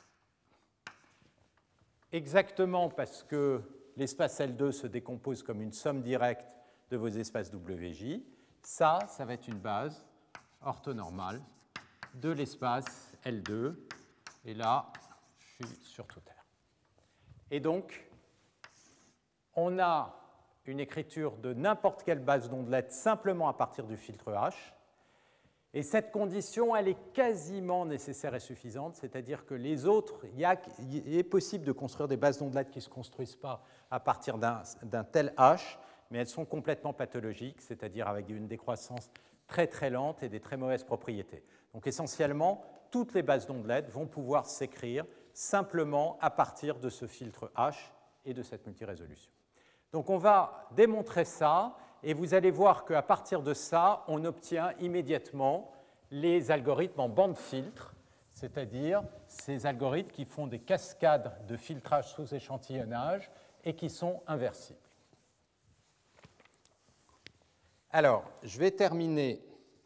exactement parce que l'espace L2 se décompose comme une somme directe de vos espaces WJ, ça va être une base orthonormale de l'espace L2. Et là, je suis sur tout R. Et donc, on a une écriture de n'importe quelle base d'ondelette simplement à partir du filtre H. Et cette condition, elle est quasiment nécessaire et suffisante, c'est-à-dire que les autres, il est possible de construire des bases d'ondelettes qui ne se construisent pas à partir d'un tel H, mais elles sont complètement pathologiques, c'est-à-dire avec une décroissance très très lente et des très mauvaises propriétés. Donc essentiellement, toutes les bases d'ondelettes vont pouvoir s'écrire simplement à partir de ce filtre H et de cette multirésolution. Donc on va démontrer ça, et vous allez voir qu'à partir de ça, on obtient immédiatement les algorithmes en bande-filtre, c'est-à-dire ces algorithmes qui font des cascades de filtrage sous échantillonnage et qui sont inversibles. Alors, je vais terminer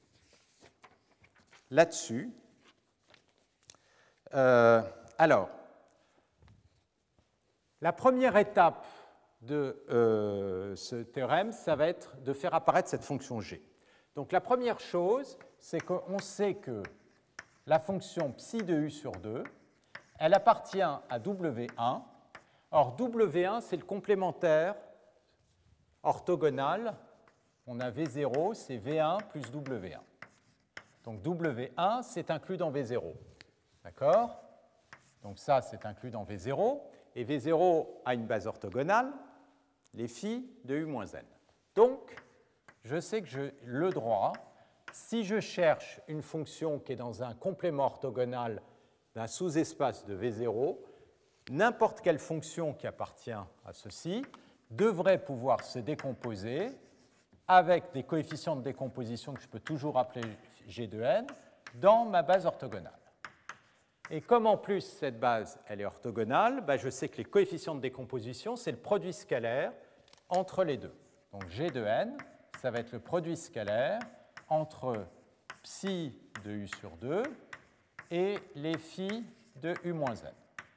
là-dessus. Alors, la première étape de ce théorème, ça va être de faire apparaître cette fonction g. Donc la première chose, c'est qu'on sait que la fonction psi de u sur 2, elle appartient à W1. Or, W1, c'est le complémentaire orthogonal. On a V0, c'est V1 plus W1. Donc W1, c'est inclus dans V0. D'accord? Donc ça, c'est inclus dans V0. Et V0 a une base orthogonale, les phi de U moins n. Donc, je sais que j'ai le droit, si je cherche une fonction qui est dans un complément orthogonal d'un sous-espace de V0, n'importe quelle fonction qui appartient à ceci devrait pouvoir se décomposer avec des coefficients de décomposition que je peux toujours appeler G de n dans ma base orthogonale. Et comme en plus cette base elle est orthogonale, je sais que les coefficients de décomposition, c'est le produit scalaire entre les deux. Donc G de n, ça va être le produit scalaire entre psi de u sur 2 et les phi de u moins n.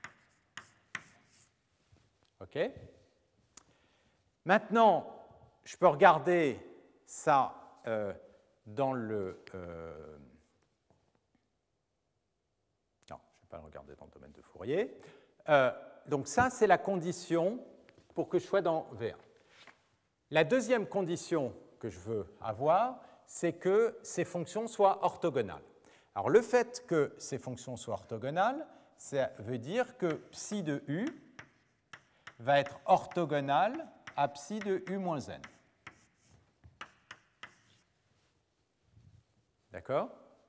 OK? Maintenant, je peux regarder ça dans le... Non, je ne vais pas le regarder dans le domaine de Fourier. Donc ça, c'est la condition pour que je sois dans V1. La deuxième condition que je veux avoir, c'est que ces fonctions soient orthogonales. Alors le fait que ces fonctions soient orthogonales, ça veut dire que psi de u va être orthogonal à psi de u moins n. D'accord?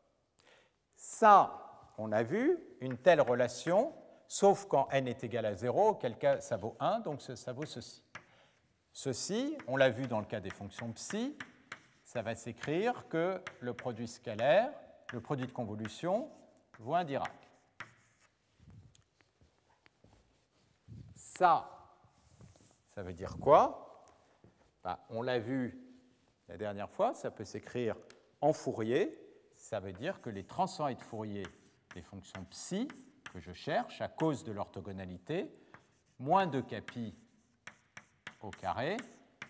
Ça, on a vu, une telle relation, sauf quand n est égal à 0, auquel cas ça vaut 1, donc ça vaut ceci. Ceci, on l'a vu dans le cas des fonctions psi, ça va s'écrire que le produit scalaire, le produit de convolution, vaut 1 Dirac. Ça veut dire quoi? On l'a vu la dernière fois, ça peut s'écrire en Fourier. Ça veut dire que les transformés de Fourier des fonctions psi que je cherche à cause de l'orthogonalité, moins 2 capi au carré,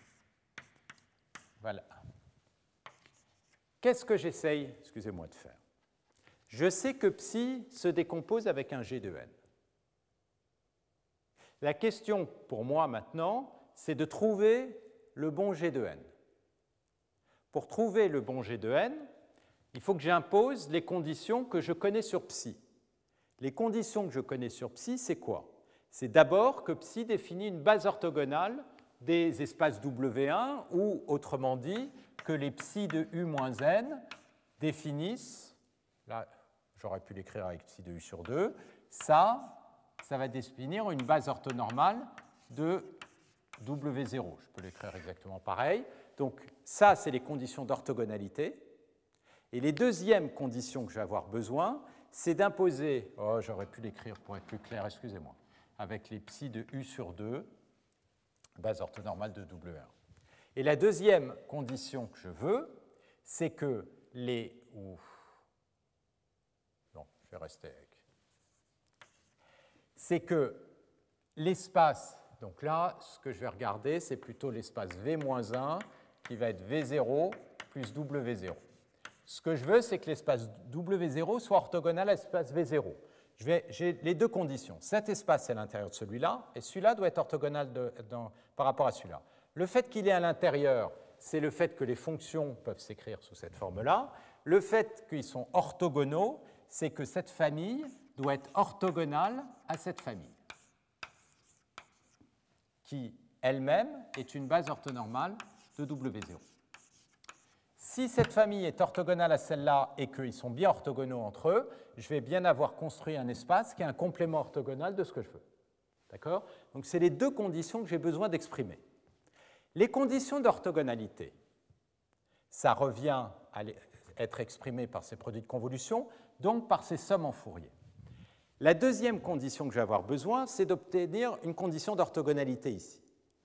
voilà. Qu'est-ce que j'essaye, excusez-moi, de faire? Je sais que psi se décompose avec un g de n. La question pour moi maintenant, c'est de trouver le bon g de n. Pour trouver le bon g de n, il faut que j'impose les conditions que je connais sur psi. Les conditions que je connais sur psi, c'est quoi? C'est d'abord que psi définit une base orthogonale des espaces W1, ou autrement dit, que les psi de u moins n définissent, là j'aurais pu l'écrire avec psi de u sur 2, ça va définir une base orthonormale de W0. Je peux l'écrire exactement pareil. Donc ça, c'est les conditions d'orthogonalité. Et les deuxièmes conditions que je vais avoir besoin, c'est d'imposer, j'aurais pu l'écrire pour être plus clair, excusez-moi, avec les psi de u sur 2, base orthonormale de W1. Et la deuxième condition que je veux, c'est que les... Non, je vais rester avec. C'est que l'espace, donc là, ce que je vais regarder, c'est plutôt l'espace V-1 qui va être V0 plus W0. Ce que je veux, c'est que l'espace W0 soit orthogonal à l'espace V0. J'ai les deux conditions. Cet espace est à l'intérieur de celui-là, et celui-là doit être orthogonal par rapport à celui-là. Le fait qu'il est à l'intérieur, c'est le fait que les fonctions peuvent s'écrire sous cette forme-là. Le fait qu'ils sont orthogonaux, c'est que cette famille doit être orthogonale à cette famille, qui elle-même est une base orthonormale de W0. Si cette famille est orthogonale à celle-là et qu'ils sont bien orthogonaux entre eux, je vais bien avoir construit un espace qui est un complément orthogonal de ce que je veux. D'accord? Donc c'est les deux conditions que j'ai besoin d'exprimer. Les conditions d'orthogonalité, ça revient à être exprimé par ces produits de convolution, donc par ces sommes en Fourier. La deuxième condition que je vais avoir besoin, c'est d'obtenir une condition d'orthogonalité ici.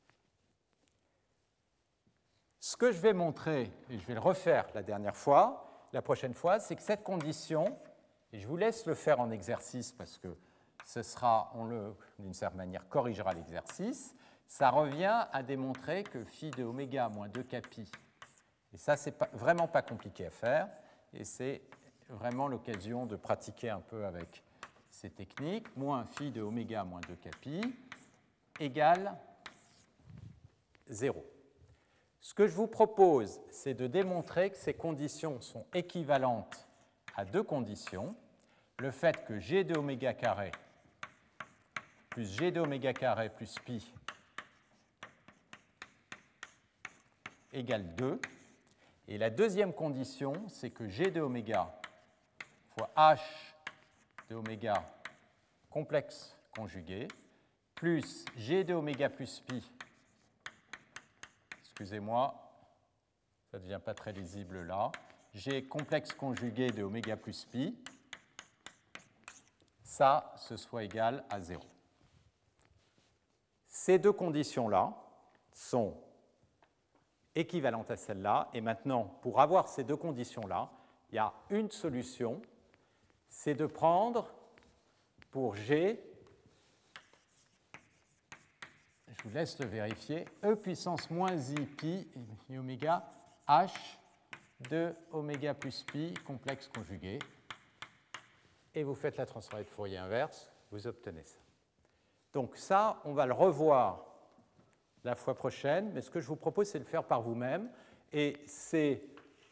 Ce que je vais montrer, et je vais le refaire la prochaine fois, c'est que cette condition, et je vous laisse le faire en exercice parce que ce sera, d'une certaine manière, corrigera l'exercice, ça revient à démontrer que phi de oméga moins 2 capi, et ça, c'est vraiment pas compliqué à faire, et c'est vraiment l'occasion de pratiquer un peu avec ces techniques, moins phi de oméga moins 2 capi égale 0. Ce que je vous propose, c'est de démontrer que ces conditions sont équivalentes à deux conditions. Le fait que g de oméga carré plus g de oméga carré plus pi égale 2. Et la deuxième condition, c'est que g de oméga fois h de oméga complexe conjugué plus g de oméga plus pi, excusez-moi, ça ne devient pas très lisible là, g complexe conjugué de oméga plus pi, ça, ce soit égal à 0. Ces deux conditions-là sont équivalentes à celles-là, et maintenant, pour avoir ces deux conditions-là, il y a une solution, c'est de prendre pour g, je vous laisse le vérifier, e puissance moins i pi et oméga h de oméga plus pi complexe conjugué, et vous faites la transformée de Fourier inverse, vous obtenez ça. Donc ça, on va le revoir la fois prochaine, mais ce que je vous propose, c'est de le faire par vous-même, et c'est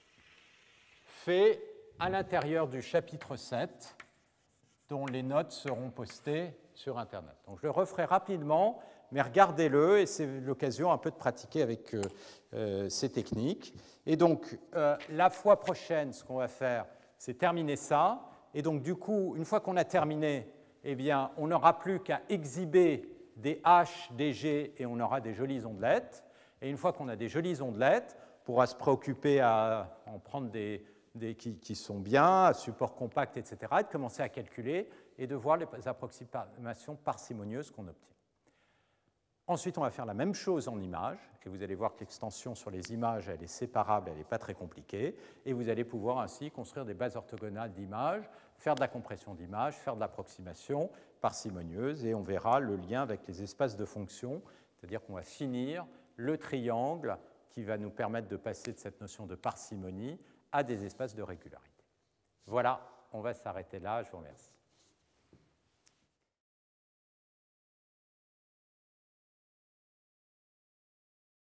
fait à l'intérieur du chapitre 7, dont les notes seront postées sur Internet. Donc je le referai rapidement, mais regardez-le, et c'est l'occasion un peu de pratiquer avec ces techniques. Et donc, la fois prochaine, ce qu'on va faire, c'est terminer ça. Et donc, du coup, une fois qu'on a terminé, eh bien, on n'aura plus qu'à exhiber des H, des G, et on aura des jolies ondelettes. Et une fois qu'on a des jolies ondelettes, on pourra se préoccuper à en prendre des qui sont bien, à support compact, etc., et de commencer à calculer et de voir les approximations parcimonieuses qu'on obtient. Ensuite, on va faire la même chose en images, et vous allez voir que l'extension sur les images, elle est séparable, elle n'est pas très compliquée, et vous allez pouvoir ainsi construire des bases orthogonales d'images, faire de la compression d'images, faire de l'approximation parcimonieuse, et on verra le lien avec les espaces de fonctions, c'est-à-dire qu'on va finir le triangle qui va nous permettre de passer de cette notion de parcimonie à des espaces de régularité. Voilà, on va s'arrêter là, je vous remercie.